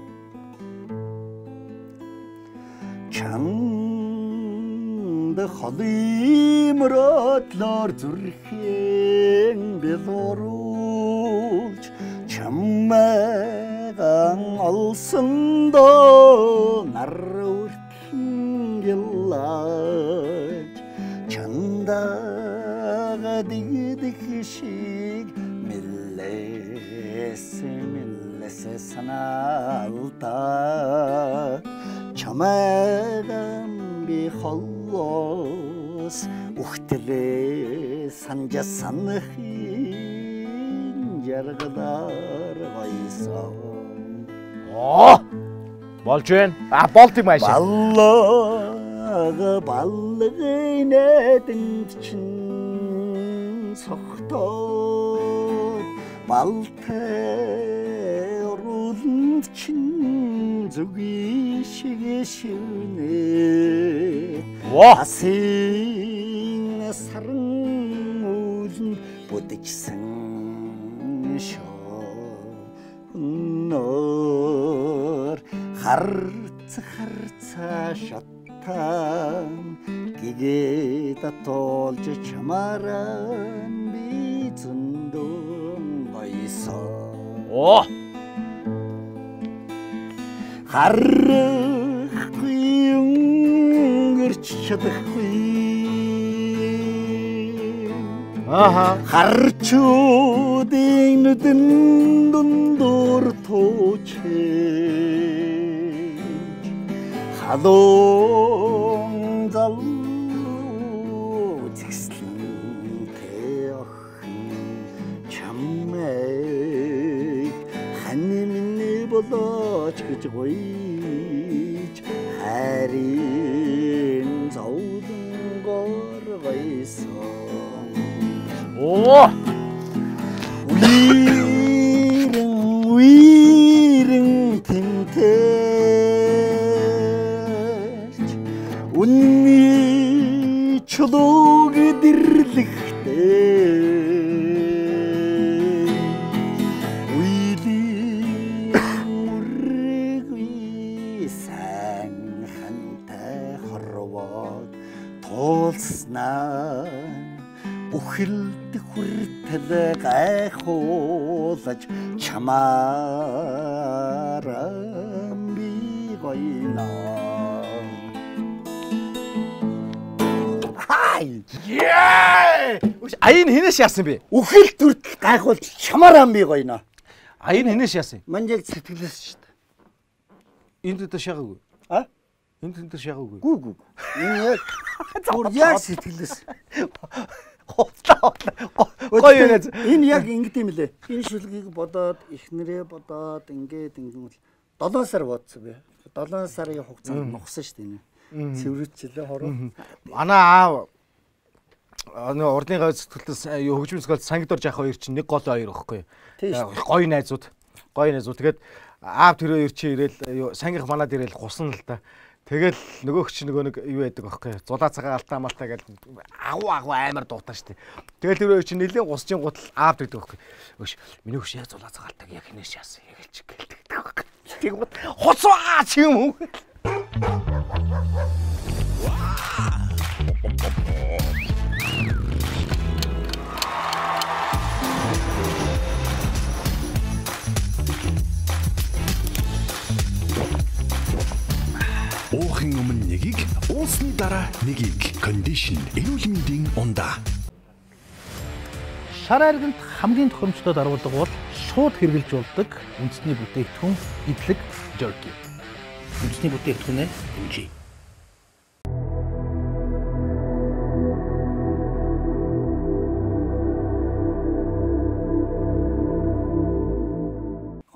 Speaker 2: Чанд холимротлоор зүрхэн белоруулж чамайган олсон доо нар үртэн гялаж чандага дигдэх шиг мэлэс мэлэс санаалта чамайган би холлос ухтэлээ санжа санахын жаргадар гойсон.
Speaker 1: Оо болж байна. А болт юм аашаа.
Speaker 2: Баллага баллагын эдэнд чин сохтоод балтай орууланд чин зүги шиг шивнэ. Асын саран үүлэн бүдэгсэн шоо нор харц харцаа шаттан гигээд атолж чамааран би зөндөн гойсон.
Speaker 1: Оо
Speaker 2: харахгүй өнгөрч чадахгүй.
Speaker 1: Аха
Speaker 2: харчуудын нүдэн дундуур туучээ халуун залуу зэслэнтэй охин чамайг ханы минь болооч гэж гойж харин зовлонгоор гойсон.
Speaker 1: Оо
Speaker 2: Уирэн уирэн тэнтэрч үнний чулууг дэрлэхтэй уйлын үргүй сан хантай хорвоод туулснаа бүхэлд хүртэл гайхуулж чамааран би гойно. Хай!
Speaker 1: Яа! Аян хинээс яасан бэ?
Speaker 2: Үхэлд хүртэл гайхуулж чамааран би гойно.
Speaker 1: Аян хинээс яасан?
Speaker 2: Манжиг сэтгэлээс шүү дээ.
Speaker 1: Энд дээр шагаагүй.
Speaker 2: А?
Speaker 1: Энд дээр шагаагүй.
Speaker 2: Гүү гүү. Энэ яг зүгээр яг сэтгэлээс.
Speaker 1: Гоё юм.
Speaker 2: Энэ яг ингэдэм юм лээ. Энэ шүлгийг бодоод ихнэрээ бодоод ингээд ингэвэл долоон сар бодсон би. долоон сарын хугацаанд нухсан шүү дээ энэ. Цэвэрчлээ хороо.
Speaker 1: Манай аав нөө урдны гавь сэтгэлээс юу хөгжмөн зохиол сангидор жаах хоёр чинь нэг гол хоёр өгөхгүй. Гоё найзууд. Гоё найзууд. Тэгээд аав тэр хоёр чинь ирээл сангих манад ирээл гусан л та. Тэгэл нөгөөх чи нөгөө нэг юу яадаг байхгүй зулаа цагаан алтаа малтаа гэж агуу агуу аймар дуутаа штэ. Тэгэл тэр чи нэлээд гусчин гутал аав гэдэг байхгүй. Өш миний хөш яг зулаа цагаан алтааг яг хинээс яасан ягэлч гэлдэг байхгүй. Тэгвэл хоцоо чи юм уу?
Speaker 3: Уухийн өмнө нэгийг, уусны дараа нэгийг кондишн эрүүл мэндийн ундаа.
Speaker 5: Шар арганд хамгийн тохиромжтой даруулга бол шууд хэрглэж болдог үндэсний бүтээгдэхүүн идэлэг jerky. Үндэсний бүтээгдэхүүнээ хэмжээ.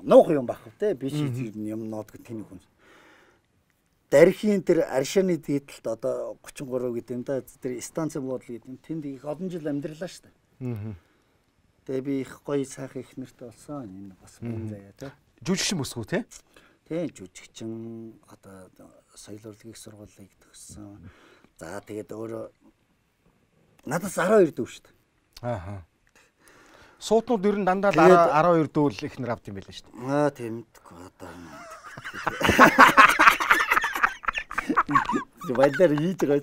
Speaker 2: нуух юм баг те би чи юм нод гэх тэнийг хүн. Дархийн тэр аршааны дийдэлт одоо гучин гурав гэдэг юм да тэр станцын буудлын гэдэг юм тэнд их олон жил амьдралаа шүү дээ. Аа. Тэгээ би их гоё сайхан их нэртэй болсон энэ бас юм заяа те.
Speaker 1: Жүжигчин бүсгүй те?
Speaker 2: Тийм жүжигчин одоо соёл урлагийн сургуулийг төгссөн. За тэгээд өөрөө надаас арван хоёр дүү шүү дээ.
Speaker 1: Аа. Суутнууд ер нь дандаа арван хоёр дүү л их нэр авд юм байлаа шүү дээ.
Speaker 2: Аа тийм мэдгүй одоо. Баялаар хийж байгаа.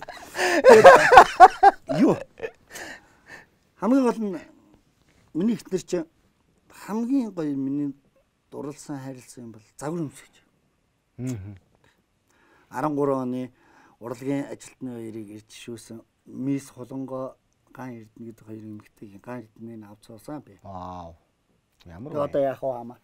Speaker 2: Юу? Хамгийн гол нь миний ихнэр чинь хамгийн гоё миний дурлсан харилцсан юм бол загвар өмсгч. Аа. арван гурван оны урлагийн ажилтны хоёрыг ирж шүүсэн Мис Хулангоо Ган Эрдэнэ гэдэг хоёр эмэгтэйг Ган Эрдэнэний авч суусан бэ.
Speaker 1: Вау. Ямар
Speaker 2: вэ? Одоо яах вэ хамаа?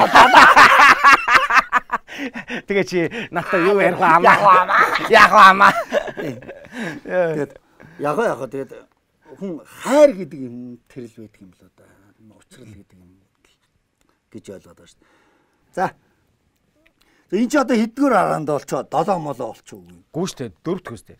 Speaker 1: Тэгээ чи надад юу ярих вэ хамаа? Яах вэ хамаа?
Speaker 2: Тэгээд яг яг тэгээд хүн хайр гэдэг юм тэрл байдаг юм л одоо учрал гэдэг юм гэж ойлгоод байна шүү дээ. За. Энд чи одоо хэдгээр араанд болчоо долоо молоо болчихоо үгүй.
Speaker 1: Гүү штэ дөрөвт хөстэй.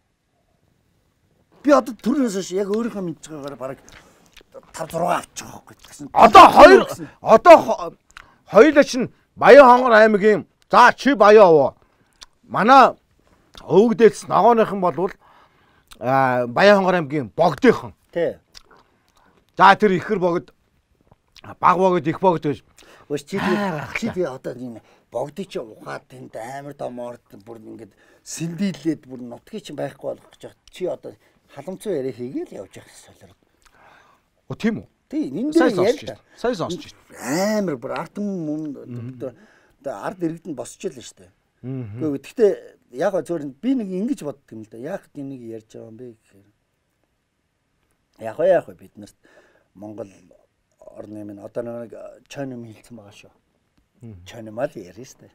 Speaker 2: Би одоо түрнээс ш яг өөрийнхөө мэдж байгаагаар бараг тав зураг авчих واخгүй гэсэн.
Speaker 1: Одоо хоёр одоо хоёулаа чинь Баян хонгор аймгийн за чи Баян уу. Манай өвгдээс ногооныхан болвол Баян хонгор аймгийн богдынхан.
Speaker 2: Тий.
Speaker 1: За тэр ихэр богд баг богд их богд гэж.
Speaker 2: Өөс чи чи би одоо энэ богдыг чи ухаад тэнд амар доморд бүр ингээд сэлдийлээд бүр нутгийг чи байхгүй болгох гэж чи одоо халамцуу яриа хийгээл явж явах солиор.
Speaker 1: О тийм үү?
Speaker 2: Тий, энэ дээр яа.
Speaker 1: Сайн сонсч
Speaker 2: байна. Амар бүр ард юм одоо ард иргэдэнд босч л нь штэ. Гэхдээ гэхдээ яг зөвөр би нэг ингэж боддог юм л да. Яг энийг ярьж байгаа юм бэ гэхээр. Яг яг бид нарт Монгол орны минь одоо нэг чойном хэлсэн байгаа шүү. Чойномал ярина штэ.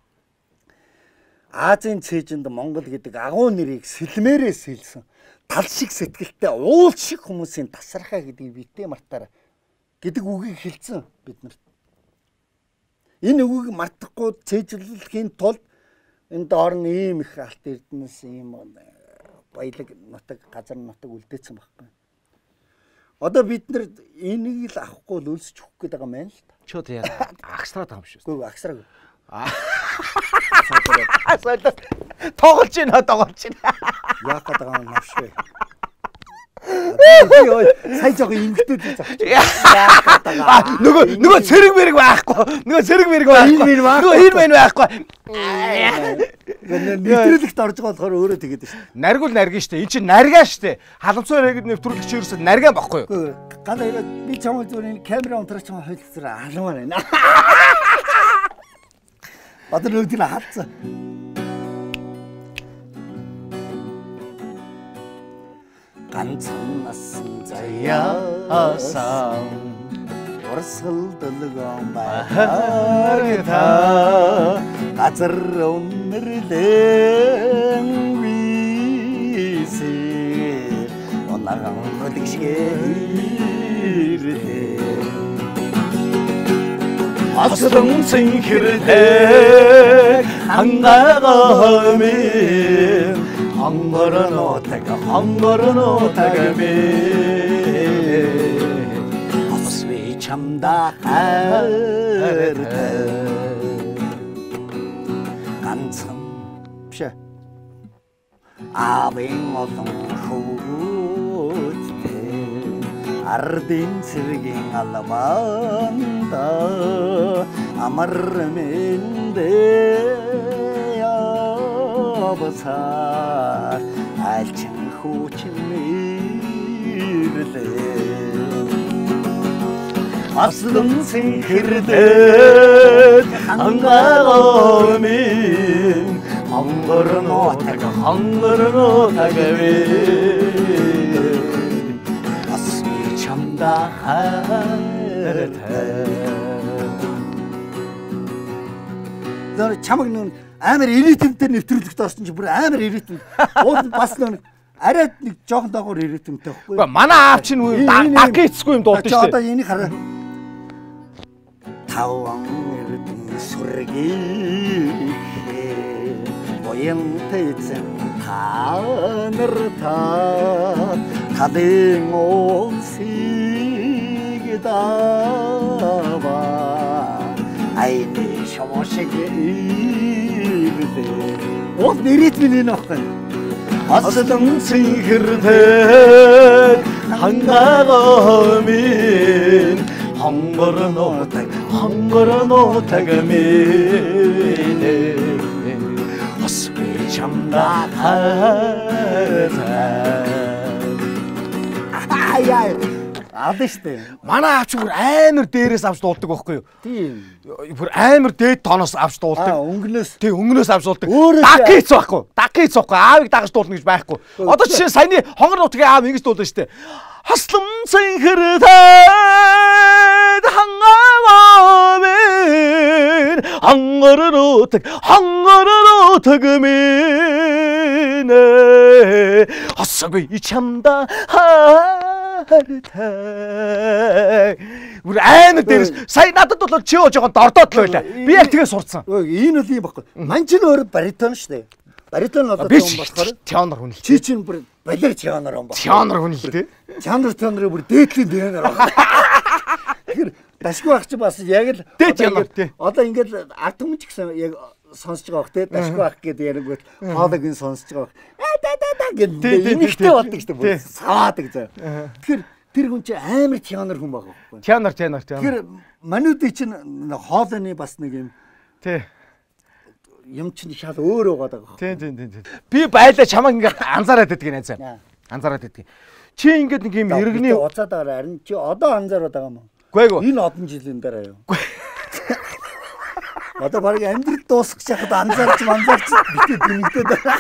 Speaker 2: Азийн цээжинд Монгол гэдэг агуу нэрийг сэлмээрээ сэлсэн. Тал шиг сэтгэлтэй уул шиг хүмүүсийн тасархаа гэдгийг битээ мартаараа гэдэг үгийг хэлсэн бид нарт. Энэ үгийг мартахгүй цээжлэхийн тулд энэ доор нь ийм их алт эрдэнэс ийм баялаг нутаг газар нутаг үлдээсэн байхгүй. Одоо бид нар энийг л авахгүй л өлсөж өгөх гээд байгаа юм байна л та.
Speaker 1: Чөө тийм агсраад байгаа юм шүү.
Speaker 2: Үгүй агсраг.
Speaker 1: Аа. Тоглож байна тоглож байна.
Speaker 2: Яах гээд байгаа юм навшгүй. Йоо, сая жоо ингэдэг гэж байна.
Speaker 1: Нөгөө нөгөө цэрэг мэрэг байхгүй. Нөгөө цэрэг мэрэг байхгүй. Нөгөө хин мэн байхгүй.
Speaker 2: Нэвтрүүлэгт орж байгаа болохоор өөрөө тэгээд шүү.
Speaker 1: Наргуул наргин штэ. Энд чинь наргаа штэ. Халамцсан рэгд нэвтрүүлэгч ерөөсөө наргаа байхгүй юу?
Speaker 2: Ганаа ирээд би чамд зүгээр камера унтраач чам хойлцроо алмаар байна. Одоо нөгөөдгийг хаалцсан. Ганцхан насан заяасан урсгал дөлгөн байхаа газар өнөрлөн виси онаган хөдөгшгэрээ асрын синхэрдэг хангагаамын хангорнотаг хангорнотагами асви чамда хайртай ганцхан биш аавын олон хүүтэй ардын цэргийн албанда амар мэндэ явсаар альчин хүүчин нэрлээ аслан синхэрдэг хангагаамын хангорнотаг хангорнотагавэ асми чамда хайртай зөр чамаг нүн амар иритэмтэй нэвтрүүлэгт орсон чи бүр амар иритэм. Уул бас нэг арайд нэг жоохон доогоор иритэмтэй байхгүй.
Speaker 1: Уу манай аав чинь даг хийцгүй юм дуулдаг шүү.
Speaker 2: Одоо энийг хараа. Таван сүргийг уянтай эзэн та нар та талын улсыг дава айны шомошиг ирдэ ол нэрэтмийн нөхөн Aslan sihirde hangamin hangaran otag hangaran otagmin asbi chamda ay ay Аль штэ.
Speaker 1: Манай авч бүр амар дээрээс авч дуулдаг байхгүй юу?
Speaker 2: Тийм.
Speaker 1: Бүр амар дээд тоноос авч дуулдаг.
Speaker 2: Аа, өнгнөөс.
Speaker 1: Тийм, өнгнөөс авч дуулдаг. Дакиц байхгүй. Дакиц байхгүй. Аавыг дагаж дуулна гэж байхгүй. Одоо жишээ саяны хонгор нутгийн аав ингэж дуулна штэ. Хаслам сэнхэрдээд хангаамын хангарнутаг хангарнутагмин асгүй чамда Бүр амар дээрс сая надад бол чи yoo жоохон дордоод л байлаа. Би яг тэгээ сурцсан.
Speaker 2: Энэ л юм баггүй. Ман ч нөр баритон шүү дээ. Баритон одоо юм болохоор
Speaker 1: тенор хүн л.
Speaker 2: Чи чинь бүр балер тенор юм баг.
Speaker 1: Тенор хүн л дээ.
Speaker 2: Тенор тенор бүр дээдлийн тенор. Тэгэхээр дашгүй ах чи бас яг л одоо ингээд ард түмэн ч гэсэн яг сонсож байгаа бох те дашгүй ах гэдэг яриггүй хоолойг нь сонсож байгаа бох. Аа да да да гэдэг энэхтэй болдог шүү дээ. Саваадаг заа. Тэгэхээр тэр хүн чи амар тенор хүн байгаа байхгүй.
Speaker 1: Тенор тенор тенор.
Speaker 2: Тэгэхээр мануудын чинь хоолойны бас нэг юм
Speaker 1: тий
Speaker 2: юм чинь шал өөр байгаа даа.
Speaker 1: Тий тий тий. Би байлаа чамайг ингээд анзаараад байдаг найзаа. Анзаараад байдаг. Чи ингээд нэг юм иргэний
Speaker 2: уцаад байгаа харин чи одоо анзаараад байгаа юм уу?
Speaker 1: Үгүй ээ.
Speaker 2: Энэ одон жилийн дараа юу? Одоо баг амьдрал дуусах чахад анзаарч анзаарч битээ дэмэгдээд байгаа.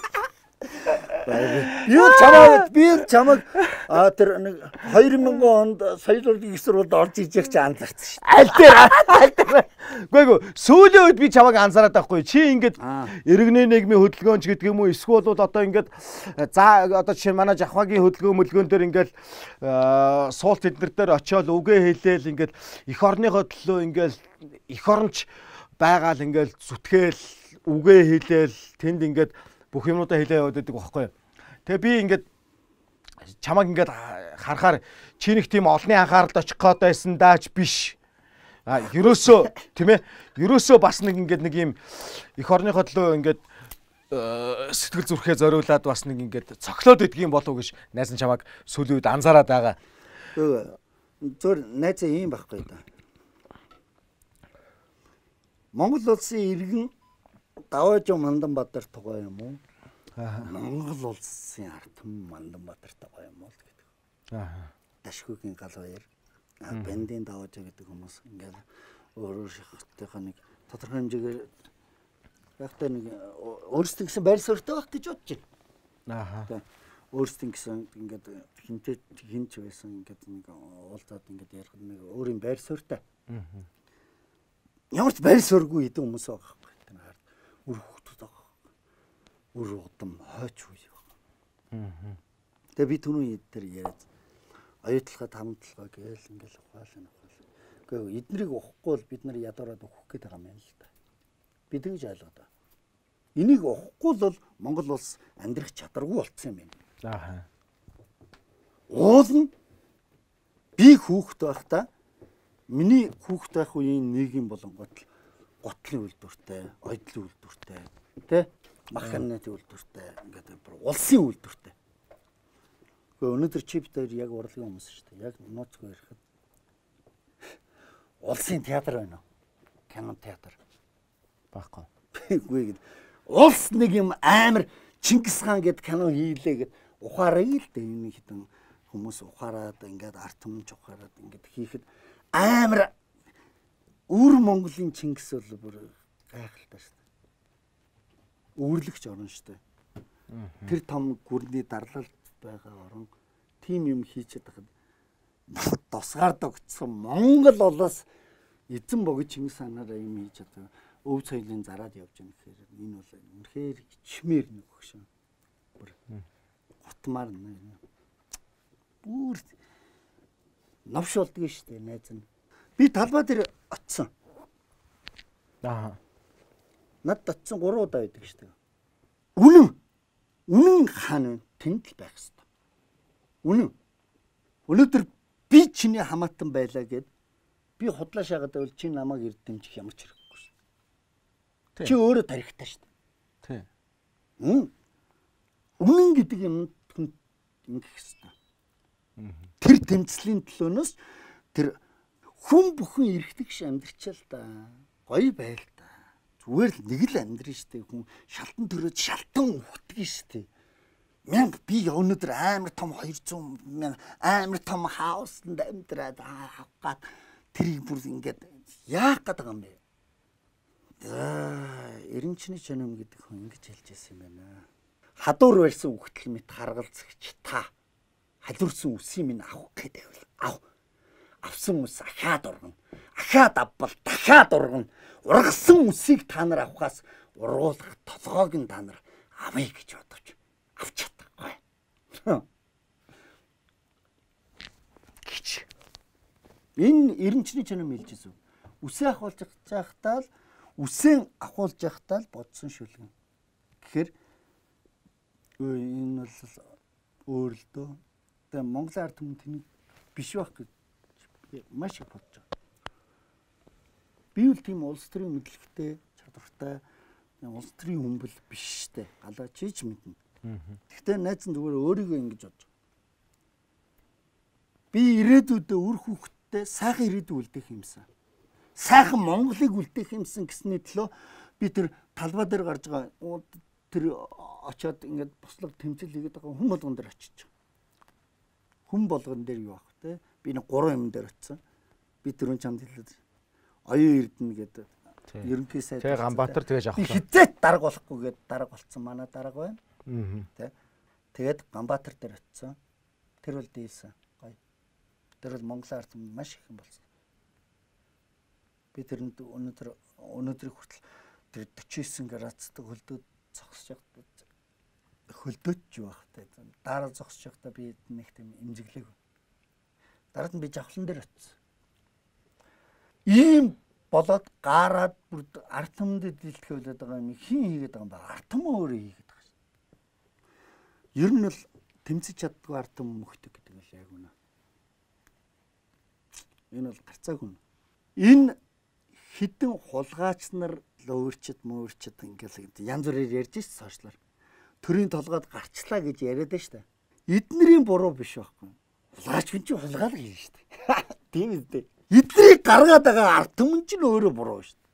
Speaker 2: Би чамаа би чамаа а тэр нэг хоёр мянган онд соёлын их сургуульд орж иж явах чи анзаарсан шүү.
Speaker 1: Аль дээр аль дээр. Үгүй ээ. Сүүлийн үед би чамайг анзаараад байхгүй. Чи ингээд иргэний нийгмийн хөдөлгөөнч гэдэг юм уу? Эсвэл бол одоо ингээд за одоо жишээ манай Жавхагийн хөдөлгөөн мөлгөөн дээр ингээд суулт эднэр дээр очиод үгээ хэлээл ингээд эх орныхоо төлөө ингээд эх оронч байгаал ингээд зүтгээл үгээ хэлээл тэнд ингээд бүх юмудаа хэлээ яваад байдаг байхгүй юу. Тэгээ би ингээд чамайг ингээд харахаар чи нэг тийм олонний анхааралд очих гээд байсан даач биш. А ерөөсөө тийм ээ ерөөсөө бас нэг ингээд нэг юм эх орныхоо төлөө ингээд сэтгэл зүрхээ зориулаад бас нэг ингээд цоглоод идэх юм болов уу гэж найз нь чамайг сүүлийн үед анзаараад байгаа.
Speaker 2: Зөв найз ийм байхгүй да. Монгол улсын иргэн Даваажин Манданбаатар тугай юм уу? Монгол улсын ард түмэн Манданбаатар тугай юм уу гэдэг. Аа. Дашгүйгийн гал баяр. А бендийн Даваажа гэдэг хүмүүс ингээд өөрөө шахтынхаа нэг тодорхой хэмжээгээр ягтай нэг өөрсдөө гэсэн байр суурьтай байх гэж бодож байна. Аа. Өөрсдөө гэсэн ингээд хинтээ хинч байсан ингээд нэг уулзаад ингээд ярих нэг өөрийн байр суурьтай. Аа. Ямар ч байр суурьгүй хэдэн хүмүүс байгаа байхгүй. Үр хүүхдүүд байгаа. Үр удам хойч үе байгаа. Аа. Тэгээ би түрүү дээр яриад оюутлахад хамтлагаа гээл ингээл ухаална ухаал. Гэхдээ эднэрийг уухгүй бол бид нар ядуураад өгөх гээд байгаа юм байна л да. Би тэгж ойлгоод байна. Энийг уухгүй бол Монгол улс амьдрах чадваргүй болцсон юм байна. Аа. Уул нь би хүүхэд байхдаа миний хүүхэд байх үеийн нийгэм болонгот готлын үйлдвэртэй, ойдлын үйлдвэртэй, тэ маханнатын үйлдвэртэй, ингээд улсын үйлдвэртэй. Гэхдээ өнөөдөр чип дээр яг урлагийн хүмүүс шүү дээ. Яг нууцгүй ярихад улсын театр байна уу? Кино театр байхгүй. Үгүй гэд улс нэг юм амар Чингис хаан гэд кино хийлээ гэд ухаараа л дээ энэ хитэн хүмүүс ухаараад ингээд арт түмж ухаараад ингээд хийхэд амар Өвөр Монголын Чингис бол бүр гайхалтай шүү дээ. Өвөрлөгч орн шүү дээ. Тэр том гүрний дарлалт байгаа орн тим юм хийчихэд хахад тусгаар догцсон Монгол улаас эзэн богино Чингис хаанаараа юм хийж чадсан өв соёлын зараад явж байгаа гэхээр энэ бол үнэхээр ичмээр нэг хөшөө. Бүр гутмаар нэг. Бүр навш болдгоо шүү дээ найз нь. Би талбай дээр очсон.
Speaker 1: Аа.
Speaker 2: Над татсан гурван удаа байдаг шүү дээ. Үнэн. Үнэн хаана тэнд л байх хэрэгтэй. Үнэн. Өнөөдөр би чиний хамаатан байлаа гэд би худлаа шаагаад байвал чи намайг ирд дэмжих ямар ч хэрэггүй шүү. Чи өөрөө тарихтаа шүү дээ. Тий. Үнэн гэдэг юм ингэх хэрэгтэй. Тэр тэмцлийн төлөөнөөс тэр хүн бүхэн эргэдэгш амьдрчаал да. Гоё байл да. Зүгээр л нэг л амьдрын штэ хүн шалтан төрөөд шалтан ухтгийг штэ. Мянга би өнөөдөр амар том хоёр зуун мянга амар том хаусанд амьдраад авгаад тэрийг бүр ингээд яах гээд байгаа юм бэ? За эренчний чанам гэдэг хүн ингэж хэлж байсан юм байна. Хадуур барьсан үхтэл мэт харгалзагч та халуурсан үсийг минь авах гээд байвал ав. Авсан үс ахаад ургана. Ахаад авбал дахиад ургана. Ургасан үсийг та нар авахаас ургуулах толгойг нь та нар авъя гэж бодож авч чадахгүй. Гэж. Энэ эренчний чанам хэлжсэн. Үсээ ахуулж байхдаа л үсээ ахуулж байхдаа л бодсон шүлгэн. Тэгэхээр энэ бол өөр л дөө. Тэгээ Монголын ард түмэн тэнийг биш байх гэж маш их бодож байгаа. Би үл тийм улс төрийн мэдлэгтэй, чадвартай улс төрийн хүмбэл биш штэ. Галаа чийч мэднэ. Гэхдээ найз нь зүгээр өөрийгөө ингэж бодож байгаа. Би ирээдүйдээ үр хүүхдтэй сайхан ирээдүй үлдээх юмсан. Сайхан Монголыг үлдээх юмсан гэсний төлөө би тэр талбай дээр гарч байгаа тэр очоод ингээд бослог тэмцэл хийгээд байгаа хүн болгон дээр очиж байгаа. Хүн болгон дээр юу ах те? Би нэг гурван юм дээр очсон. Би түрүүн чамд хэлээд оюун эрдэнэ гэдэг ерөнхий сайд.
Speaker 1: Тэгээ Ганбаатар тэгэж авах.
Speaker 2: Хизээт дарга болохгүйгээд дарга болцсон манай дарга байна.
Speaker 1: Аа.
Speaker 2: Тэ. Тэгээд Ганбаатар дээр очсон. Тэр бол дийлсэн. Гоё. Тэр бол Монголын ард түмэнд маш их юм болсон. Би тэрэнд өнөөдөр өнөөдрийг хүртэл тэр forty-nine градустай хөлдөөд зогсож явахдаа хөлдөөч юу бахтай. Дараа зогсож явахдаа би нэг тийм эмзэглээгүй. Дараад нь би жавхлан дээр очсон. Ийм болоод гараад бүр ард түмэнд дийлдэхэ болоод байгаа юм хин хийгээд байгаа юм ба ард түмэн өөрөө хийгээд байгаа шээ. Ер нь л тэмцэж чаддгүй ард түмэн мөхдөг гэдэг нь яг үнэ. Энэ бол гарцааг хүн. Энэ хідэн хулгайч нар өөрчд мөөрчд ингээл янз бүрээр ярьж шээ сошиалар. Төрийн толгойд гарчлаа гэж яриад байна шүү дээ. Эднэрийн буруу биш байхгүй. Хулгайч хүн чинь хулгайлаг юм шүү дээ. Тийм үстэй. Эднийг гаргаад байгаа ард түмэн чинь өөрөө буруу шүү дээ.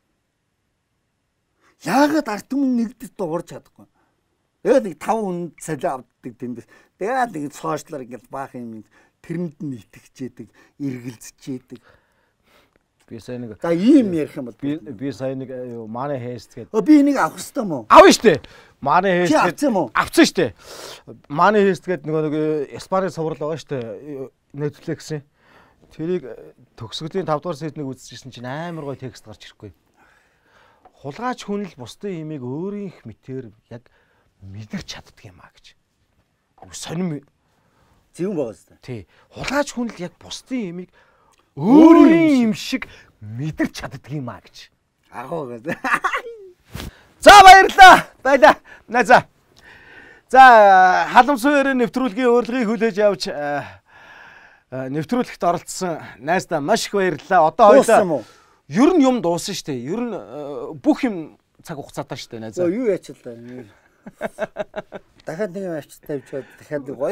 Speaker 2: Яагаад ард түмэн нэгдэс дуурч чадахгүй. Тэгээд нэг таван хүн цалин авдаг тэндээс. Тэгээд нэг сошиалар ингээл баах юм тэрэнд нь итгэжээдэг, эргэлзчээдэг.
Speaker 1: Би сая нэг
Speaker 2: за ийм ярих юм бол
Speaker 1: би би сая нэг манай хээст гэдэг.
Speaker 2: Өө би энийг авах хэрэгтэй мó?
Speaker 1: Авна штэ. Манай хээст
Speaker 2: авсан мó?
Speaker 1: Авсан штэ. Манай хээст гэдэг нөгөө нэг Испани суврал байгаа штэ. Netflix-ийн. Тэрийг төгсгөлийн five дугаар сезнийг үзчихсэн чинь амар гоё текст гарч ирэхгүй. Хулгайч хүн л бусдын имийг өөрийнх мэтэр яг мэдэрч чаддаг юм а гэж. Сонирм
Speaker 2: зөв байгаа зү.
Speaker 1: Тий. Хулгайч хүн л яг бусдын имийг өөрийн юм шиг мэдэрч чаддаг юм а гэж.
Speaker 2: Агуу гэдэг.
Speaker 1: За баярлаа. Баялаа. Найзаа. За халамж суурийн нэвтрүүлгийн урилгыг хүлээж авч нэвтрүүлэгт оролцсон найздаа маш их баярлалаа. Одоо хоёлаа ер нь юм дууссан шүү дээ. Ер нь бүх юм цаг хугацаатай шүү дээ найзаа.
Speaker 2: Юу яачлаа. Дахиад нэг юм авч тавьчаад дахиад гоё.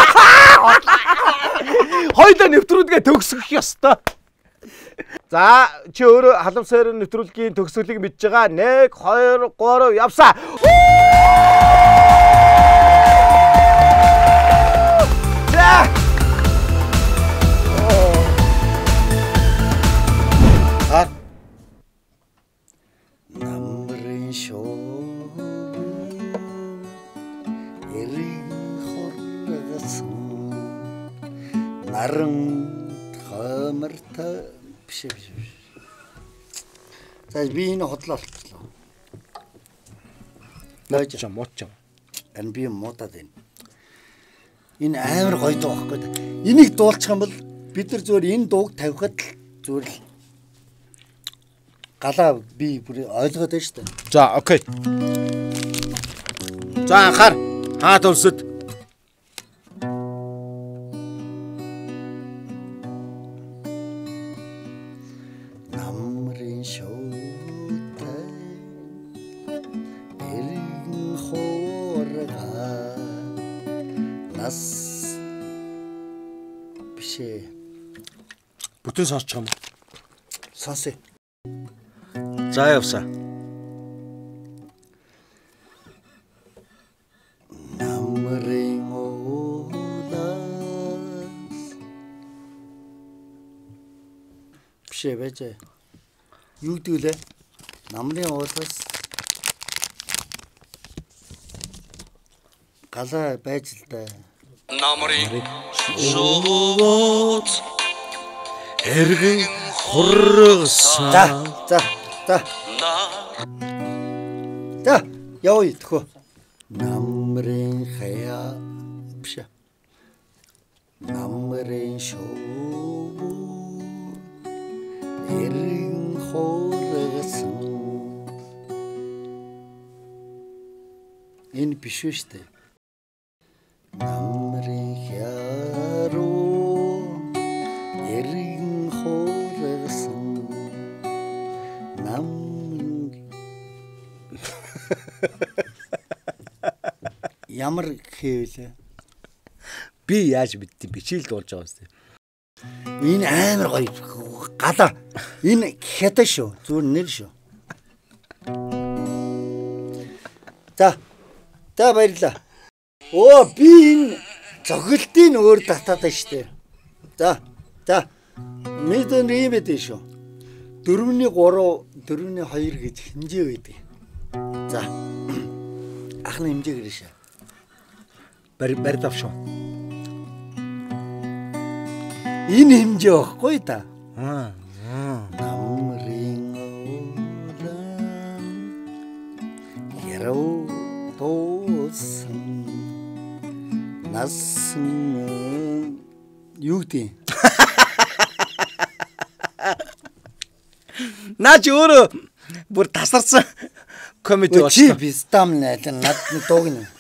Speaker 1: Хоёлаа нэвтрүүлгээ төгсгөх ёстой. За чи өөрөө халамж суурийн нэвтрүүлгийн төгсгөлийг мэдж байгаа. one two three явсаа.
Speaker 2: Намрын шоо эрийн хоргосон наран хомерта биш биш. За би энэ хотлоо болчихлоо.
Speaker 1: Наач юм мууч юм.
Speaker 2: Энэ би муудаад байна. Энэ амар гоё дуу байхгүй. Энийг дуулчих юм бол бид нар зөвөр энэ дууг тавихад л зөвөр л галаа би бүр ойлгоод байна шүү дээ.
Speaker 1: За, окей. За анхаар хаад улсад
Speaker 2: намрын шуутай эргэн хоорга нас бишээ
Speaker 1: бүтэн сонсч юм.
Speaker 2: сонсё.
Speaker 1: За явсаа.
Speaker 2: намрын уулаас бишээ байж. Юу гэдэг лээ? Намрын уулаас галаа байж л да.
Speaker 3: Намрын шууд
Speaker 1: Эргэн хургасан.
Speaker 2: За, за, за. За, явъя төхөө. Намрын хаяа биш. Намрын шууд эргэн хургасан. Энэ биш үү штэ. Намрын хяруу эргэн хургасан. Нам ямар хэвлээ.
Speaker 1: Би яаж мэдтий бичил дуулж байгаа юм.
Speaker 2: Энэ амар гоё галаа. Энэ хятад шүү. Зүгээр нэр шүү. За. За баярлаа. Оо би энэ зохилтын өөр татаад байна штэ. За. За. Мэдэн юм байдээ шүү. дөрвөний гурав, дөрвөний хоёр гэж хэмжээ байдаг. За. Ахны хэмжээ гэрээш.
Speaker 1: Барь барь давшаа.
Speaker 2: Энэ хэмжээ байхгүй та.
Speaker 1: Аа.
Speaker 2: Намрын уулан яруу туусан насан юу гэдэг.
Speaker 1: Наач өөрөө бүр тасарсан комеди
Speaker 2: болчихсон. Чи би стам наад над дууг нь.